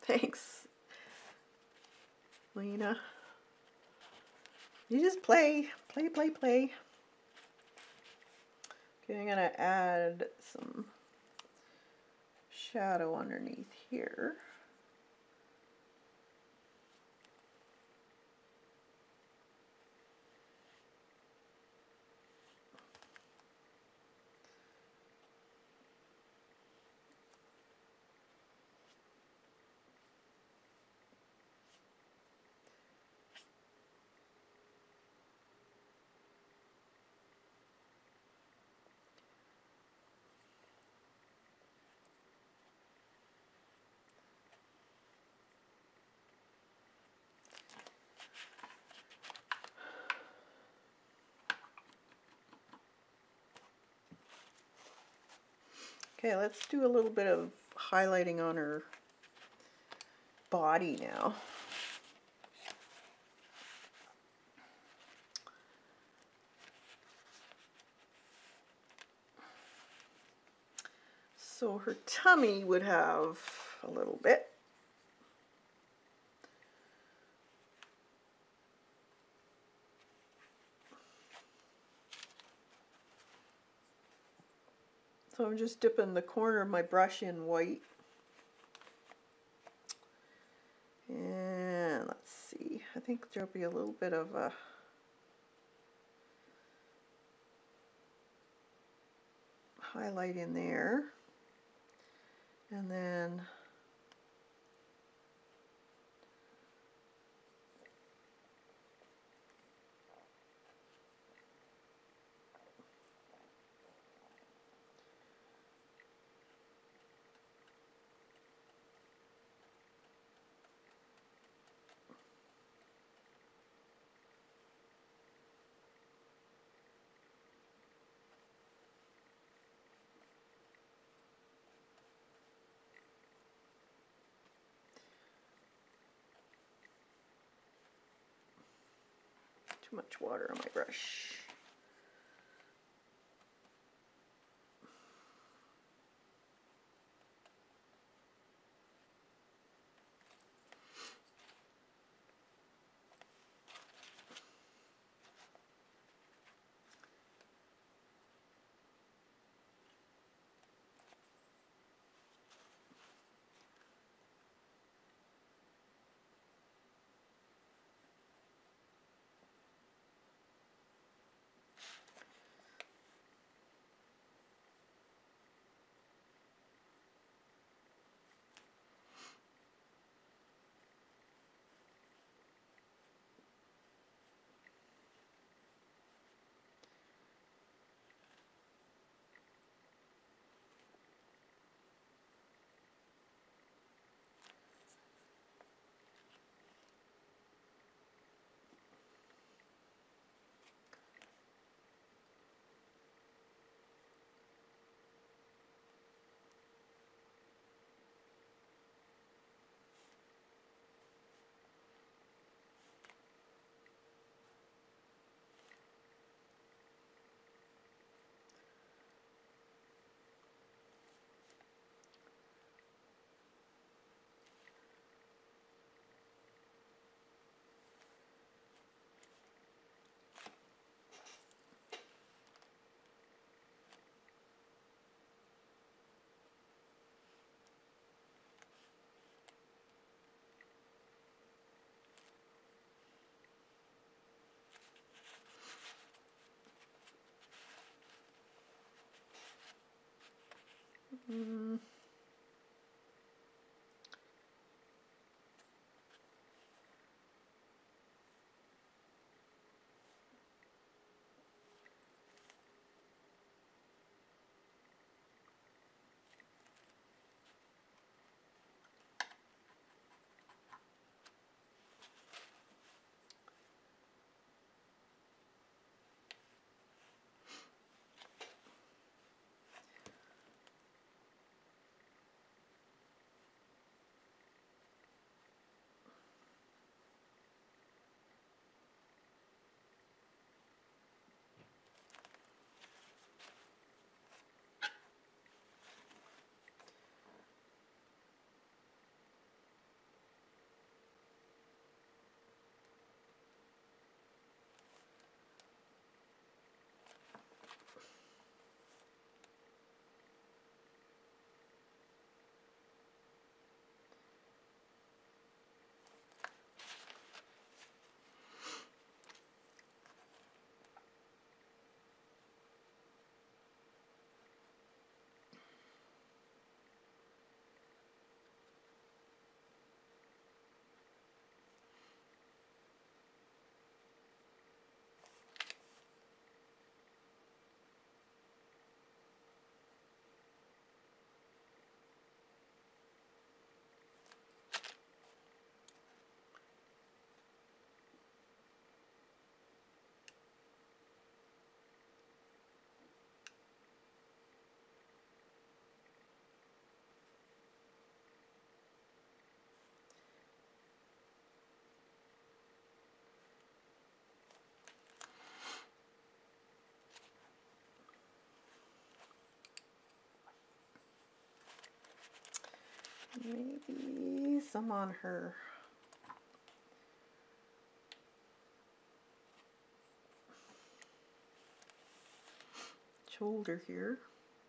Thanks, Lena. You just play, play, play, play. Okay, I'm gonna add some shadow underneath here. Okay, let's do a little bit of highlighting on her body now. So her tummy would have a little bit. So I'm just dipping the corner of my brush in white. And let's see, I think there'll be a little bit of a highlight in there. And then too much water on my brush. Mm. Maybe some on her shoulder here.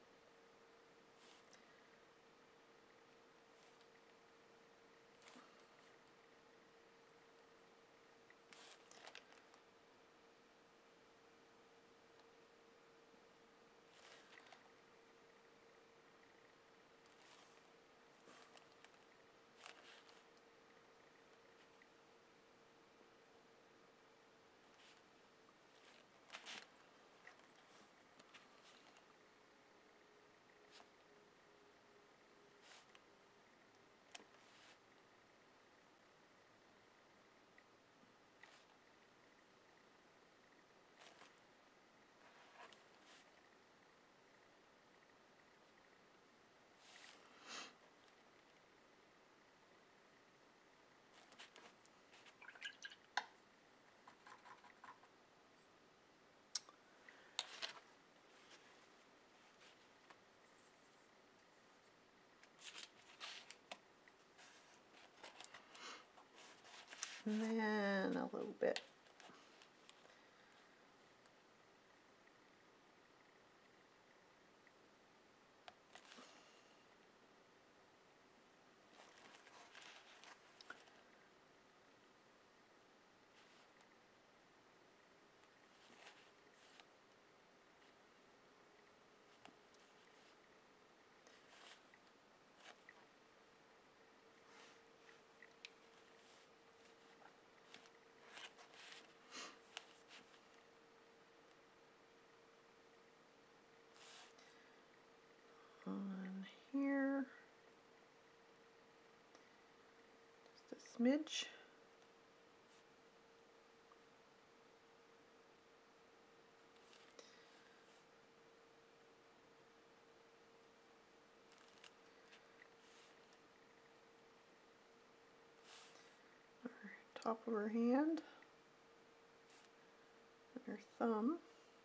And then a little bit. On here, just a smidge. Top of her hand, and her thumb.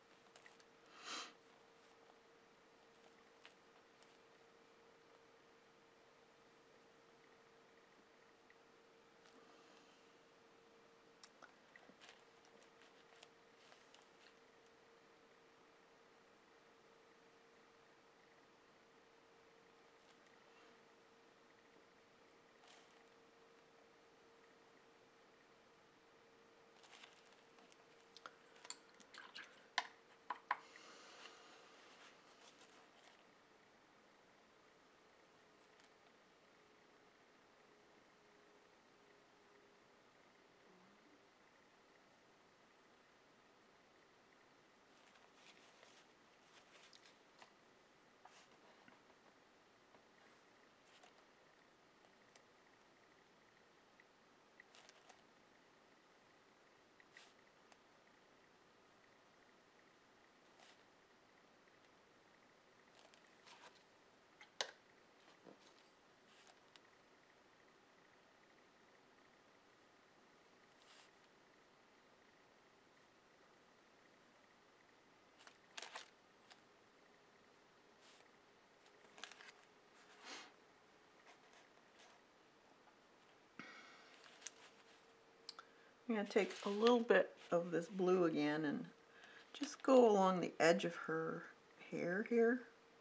I'm going to take a little bit of this blue again and just go along the edge of her hair here.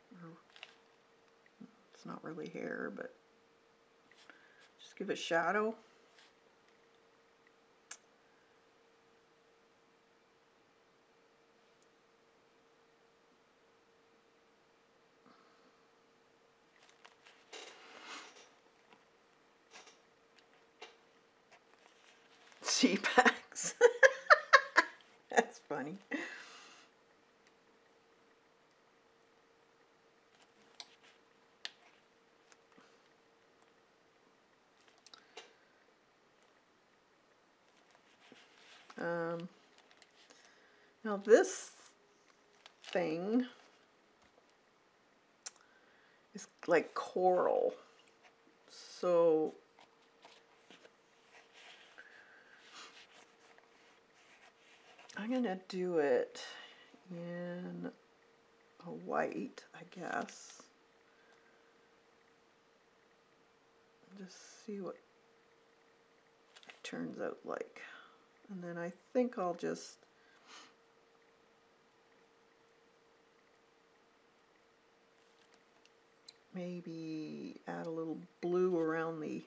It's not really hair, but just give it shadow. Sea packs. That's funny. Um, now this thing is like coral, so I'm gonna do it in a white, I guess. Just see what it turns out like. And then I think I'll just maybe add a little blue around the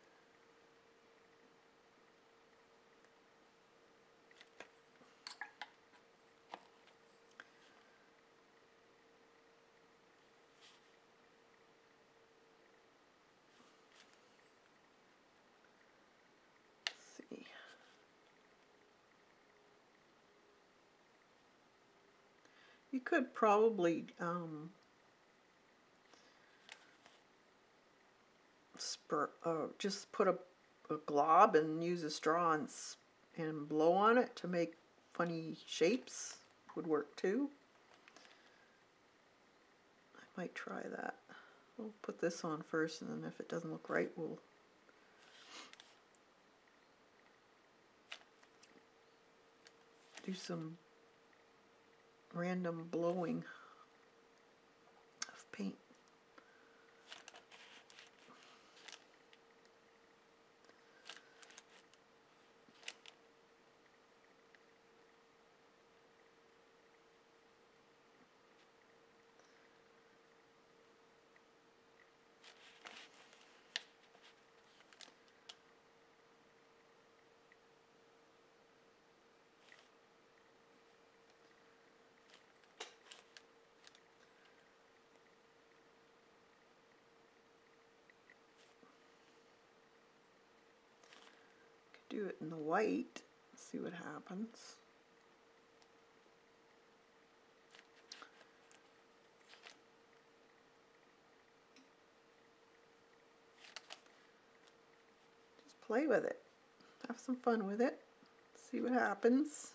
see. You could probably um, spur, uh, just put a, a glob and use a straw and, and blow on it to make funny shapes. Would work too. I might try that. We'll put this on first, and then if it doesn't look right, we'll do some random blowing of paint. Do it in the white, see what happens. Just play with it. Have some fun with it. See what happens.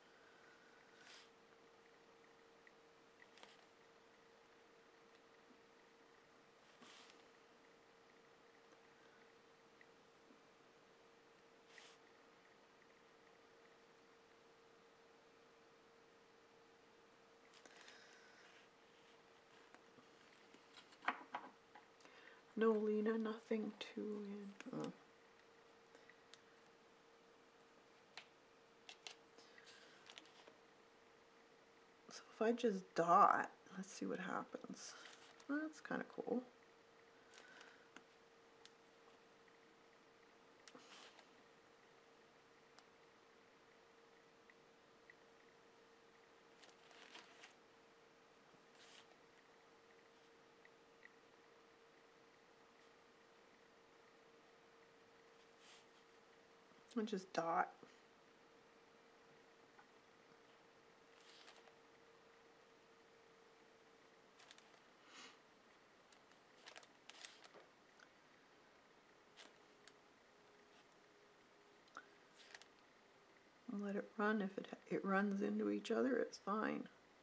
No, Lena, nothing too in. Oh. So if I just dot, let's see what happens. Well, that's kind of cool. I'll just dot. And let it run. If it, it runs into each other, it's fine.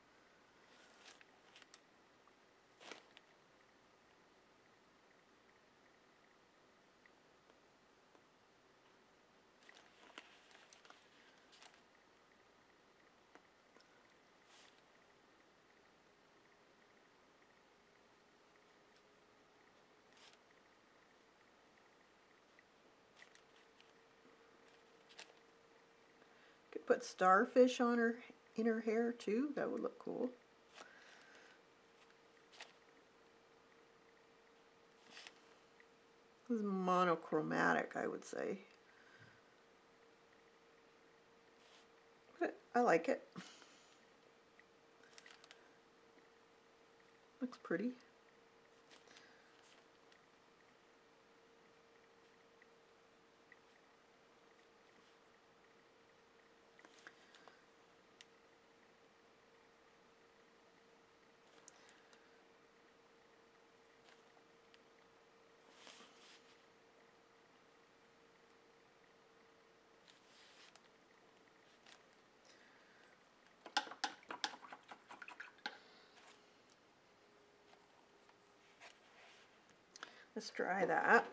Could put starfish on her in her hair too. That would look cool. This is monochromatic, I would say. But I like it. Looks pretty. Let's try that.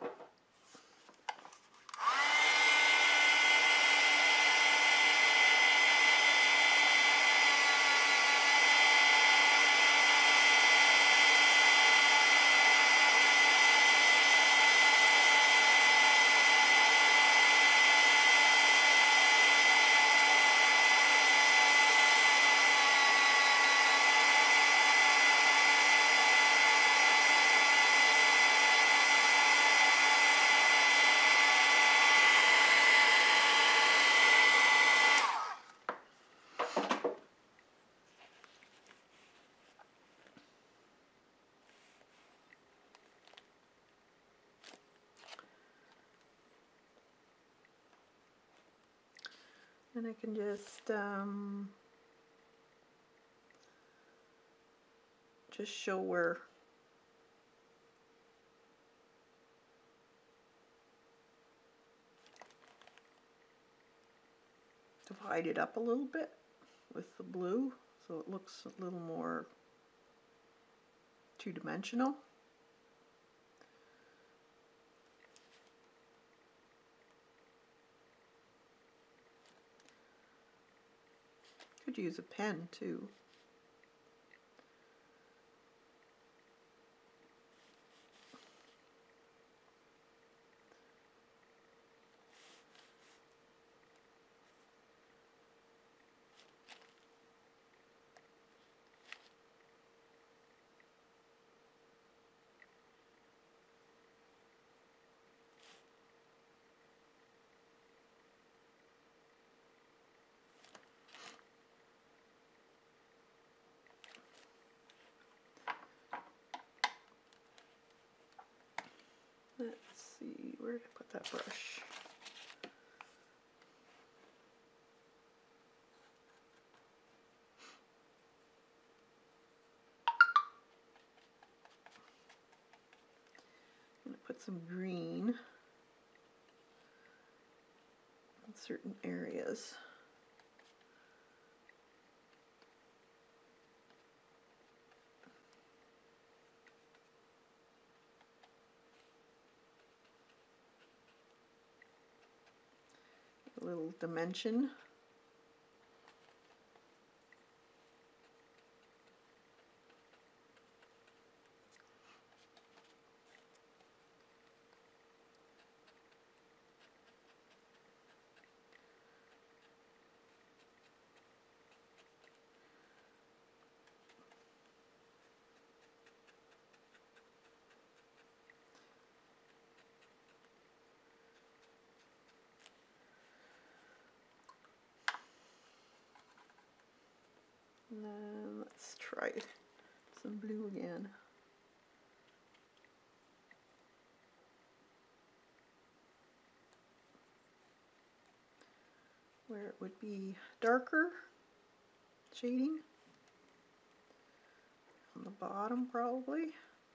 And I can just um, just show where divide it up a little bit with the blue so it looks a little more two-dimensional. Could use a pen too. Let's see, where did I put that brush? I'm going to put some green in certain areas. A little dimension. And then let's try some blue again. Where it would be darker shading on the bottom probably.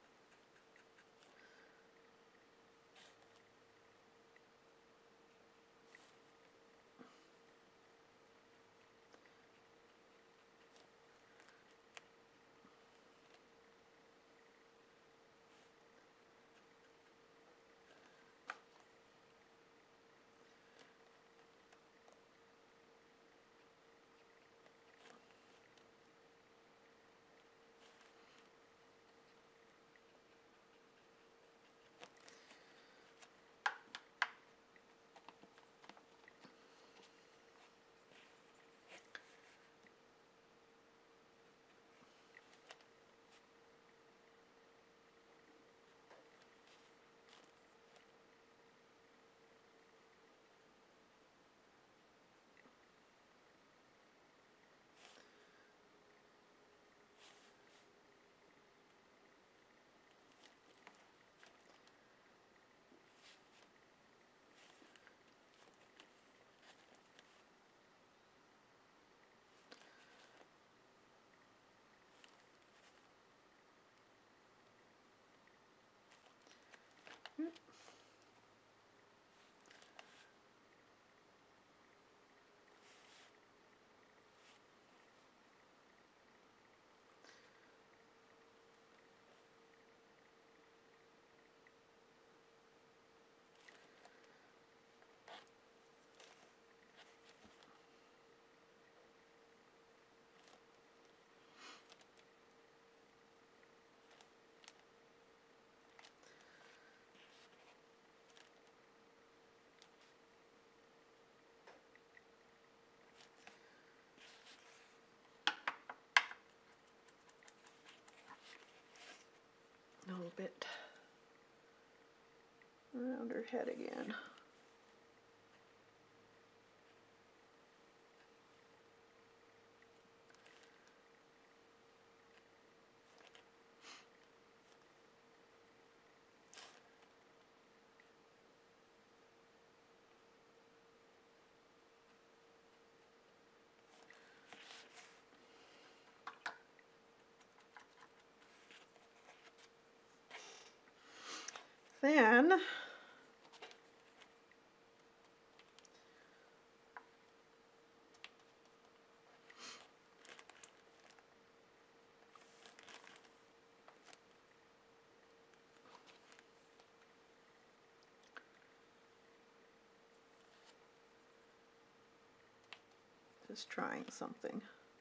A little bit around her head again. then just trying something.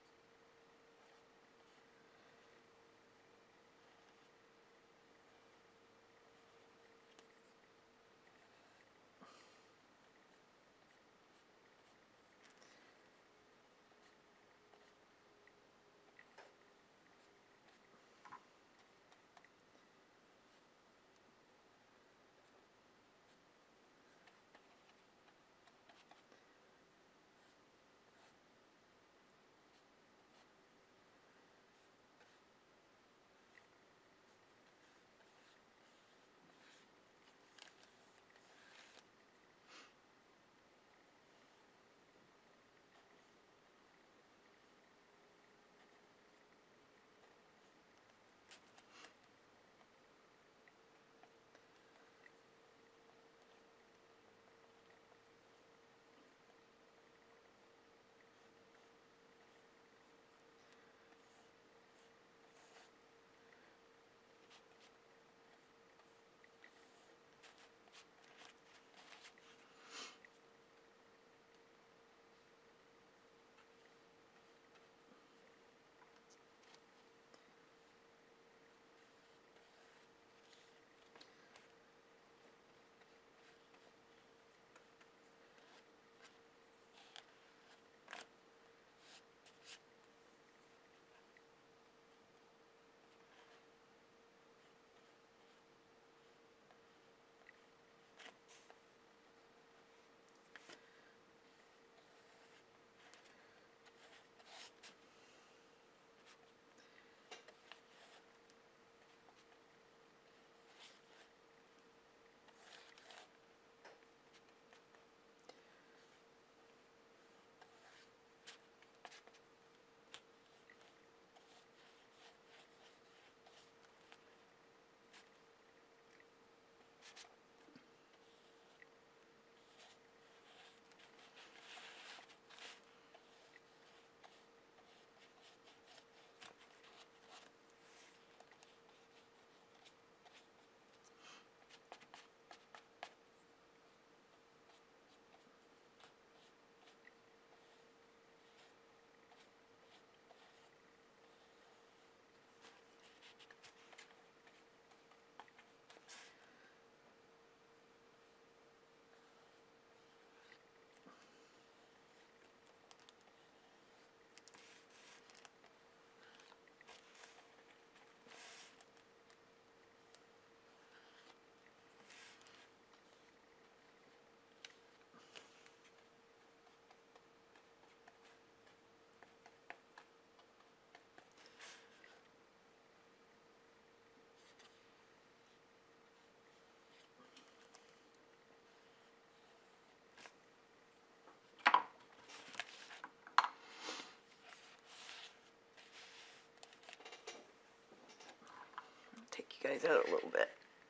take you guys out a little bit.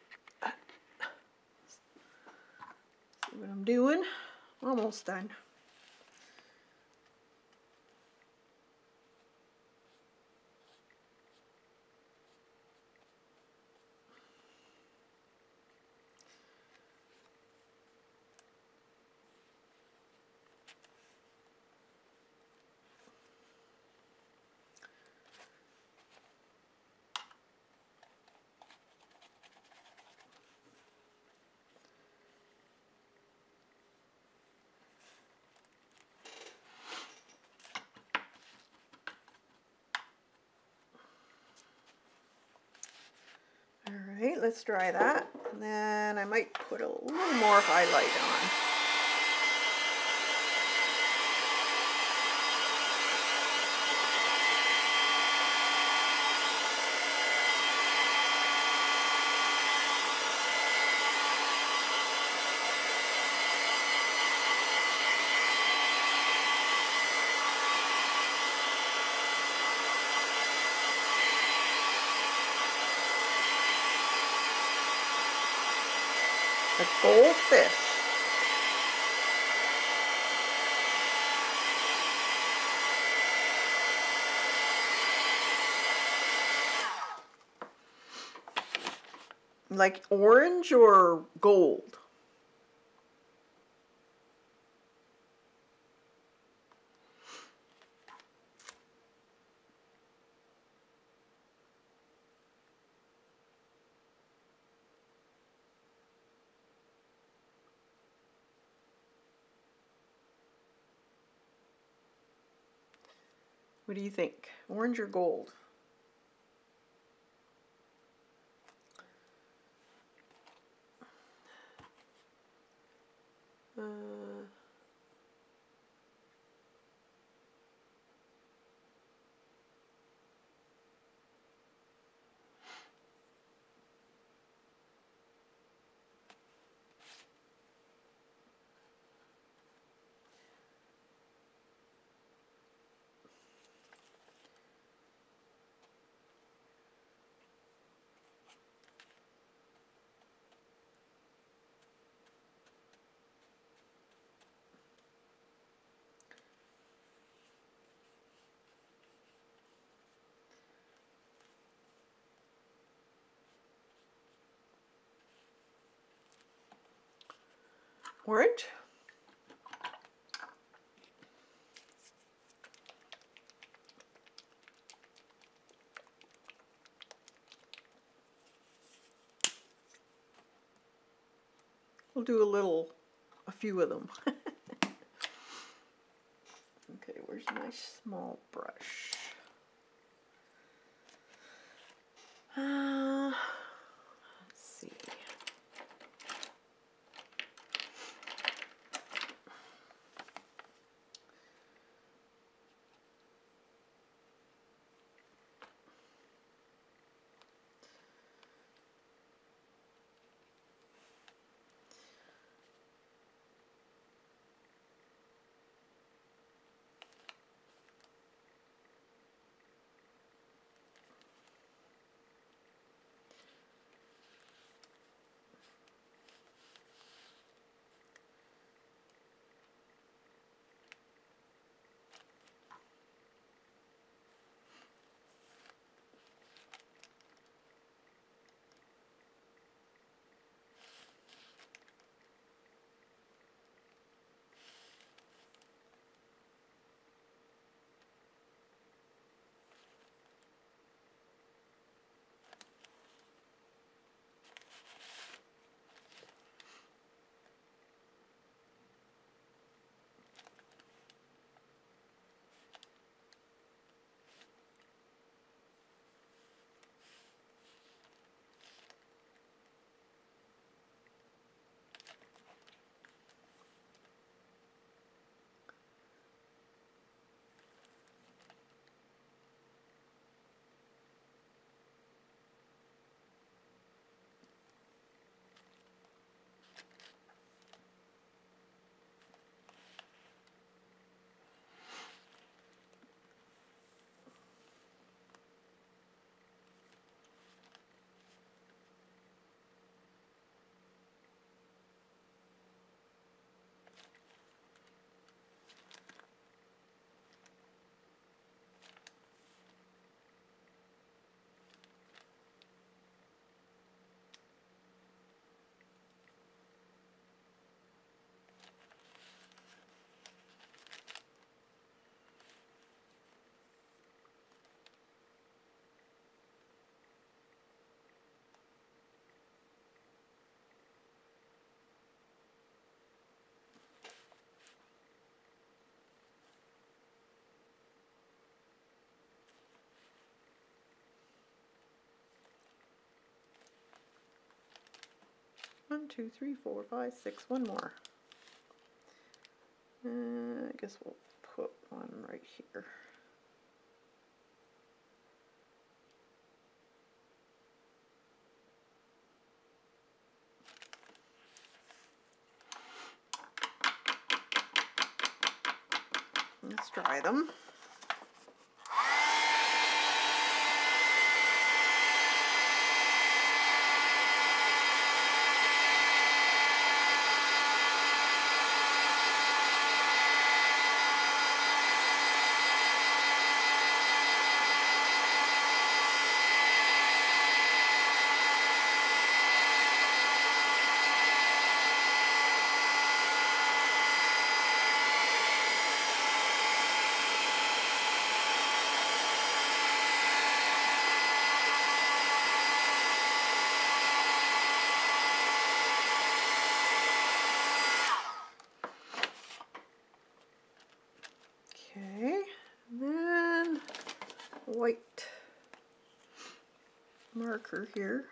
See what I'm doing? Almost done. Alright, let's dry that. And then I might put a little more highlight on. a goldfish. Like orange or gold? What do you think? Orange or gold? Uh, orange? We'll do a little, a few of them. Okay, where's my small brush? Uh, let's see. One, two, three, four, five, six, one more. Uh, I guess we'll put one right here. Let's dry them. white marker here.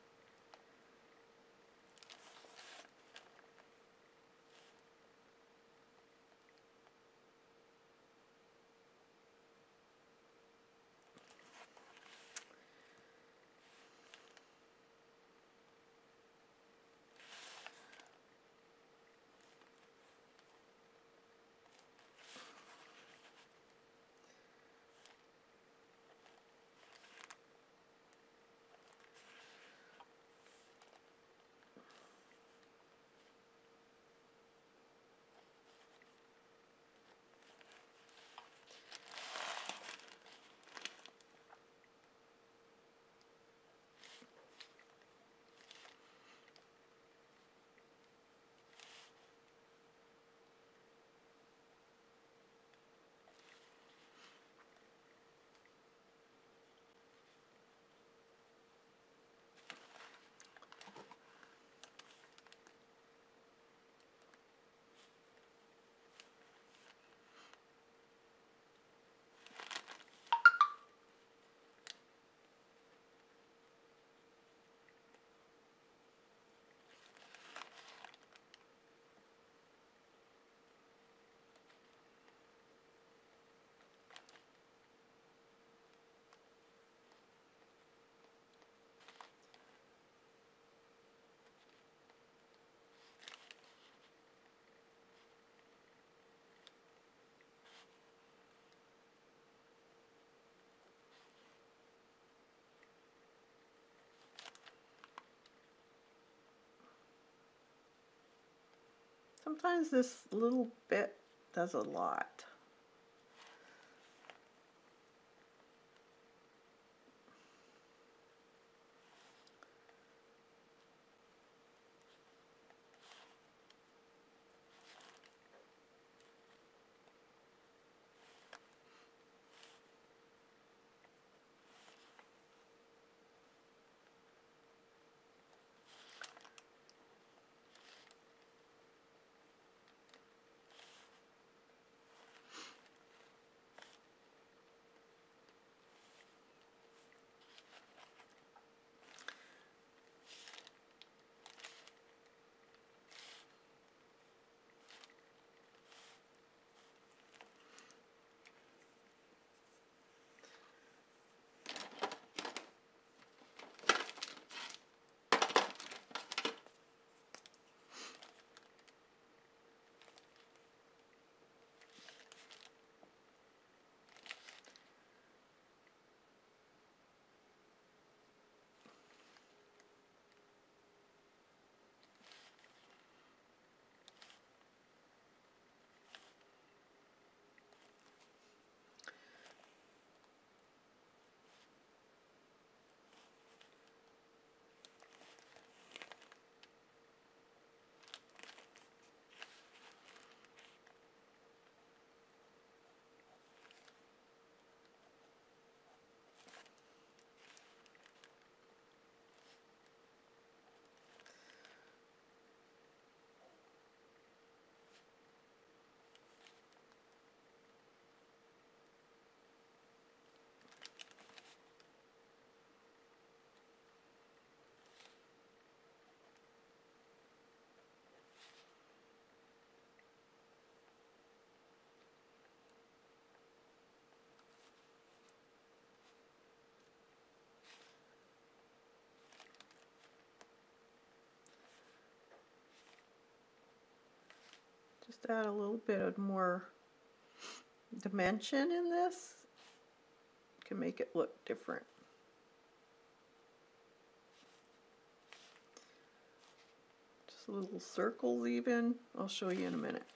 Sometimes this little bit does a lot. Just add a little bit of more dimension in this. Can make it look different. Just little circles even. I'll show you in a minute.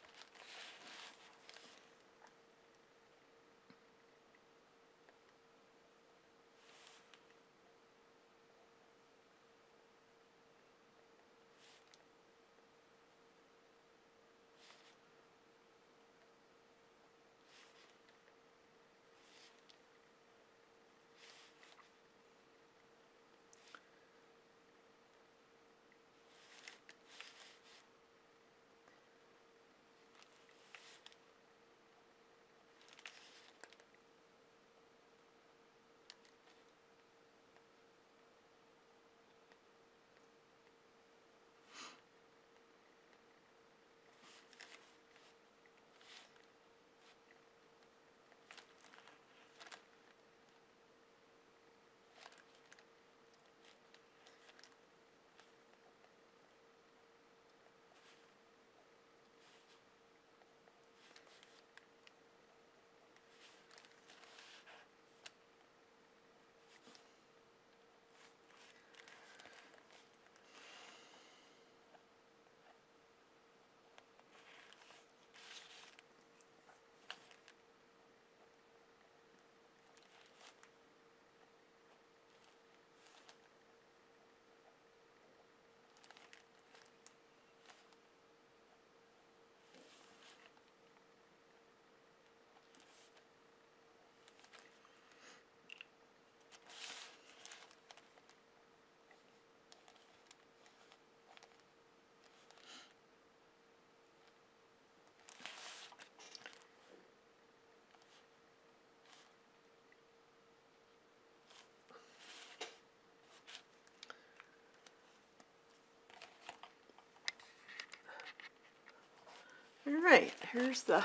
All right, here's the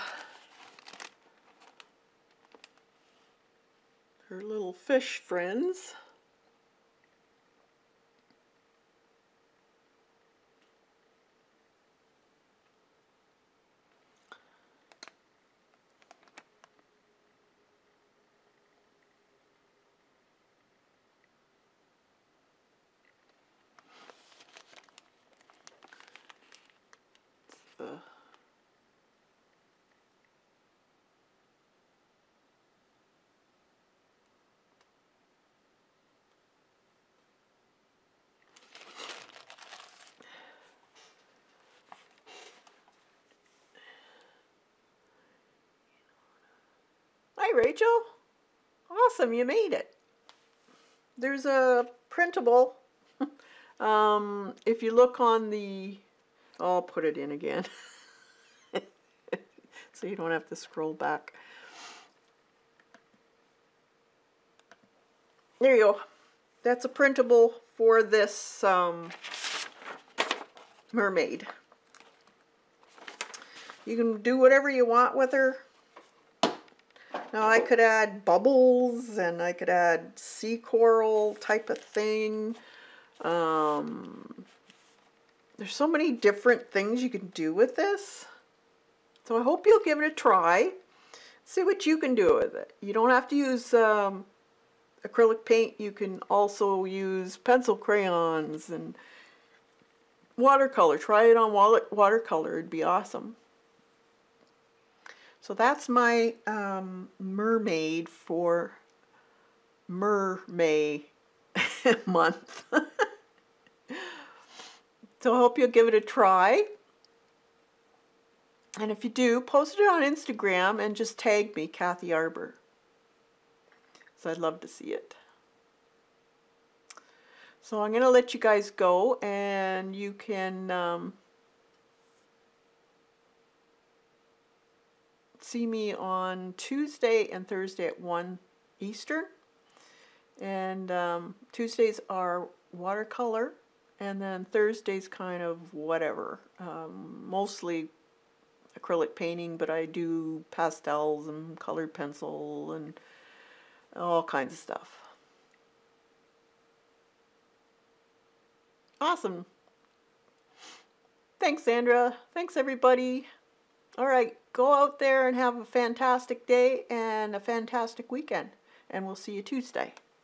her little fish friends. Uh, Hi, Rachel. Awesome, you made it. There's a printable. um, if you look on the, I'll put it in again so you don't have to scroll back. There you go. That's a printable for this um, mermaid. You can do whatever you want with her. Now I could add bubbles and I could add sea coral type of thing. Um, there's so many different things you can do with this. So I hope you'll give it a try. See what you can do with it. You don't have to use um, acrylic paint. You can also use pencil crayons and watercolor. Try it on watercolor. It'd be awesome. So that's my um, mermaid for Mermaid month. So I hope you'll give it a try. And if you do, post it on Instagram and just tag me, Kathy Arbor. So I'd love to see it. So I'm going to let you guys go, and you can um, see me on Tuesday and Thursday at one Eastern. And um, Tuesdays are watercolor, and then Thursdays kind of whatever. Um, mostly acrylic painting, but I do pastels and colored pencil and all kinds of stuff. Awesome. Thanks, Sandra. Thanks, everybody. All right, go out there and have a fantastic day and a fantastic weekend. And we'll see you Tuesday.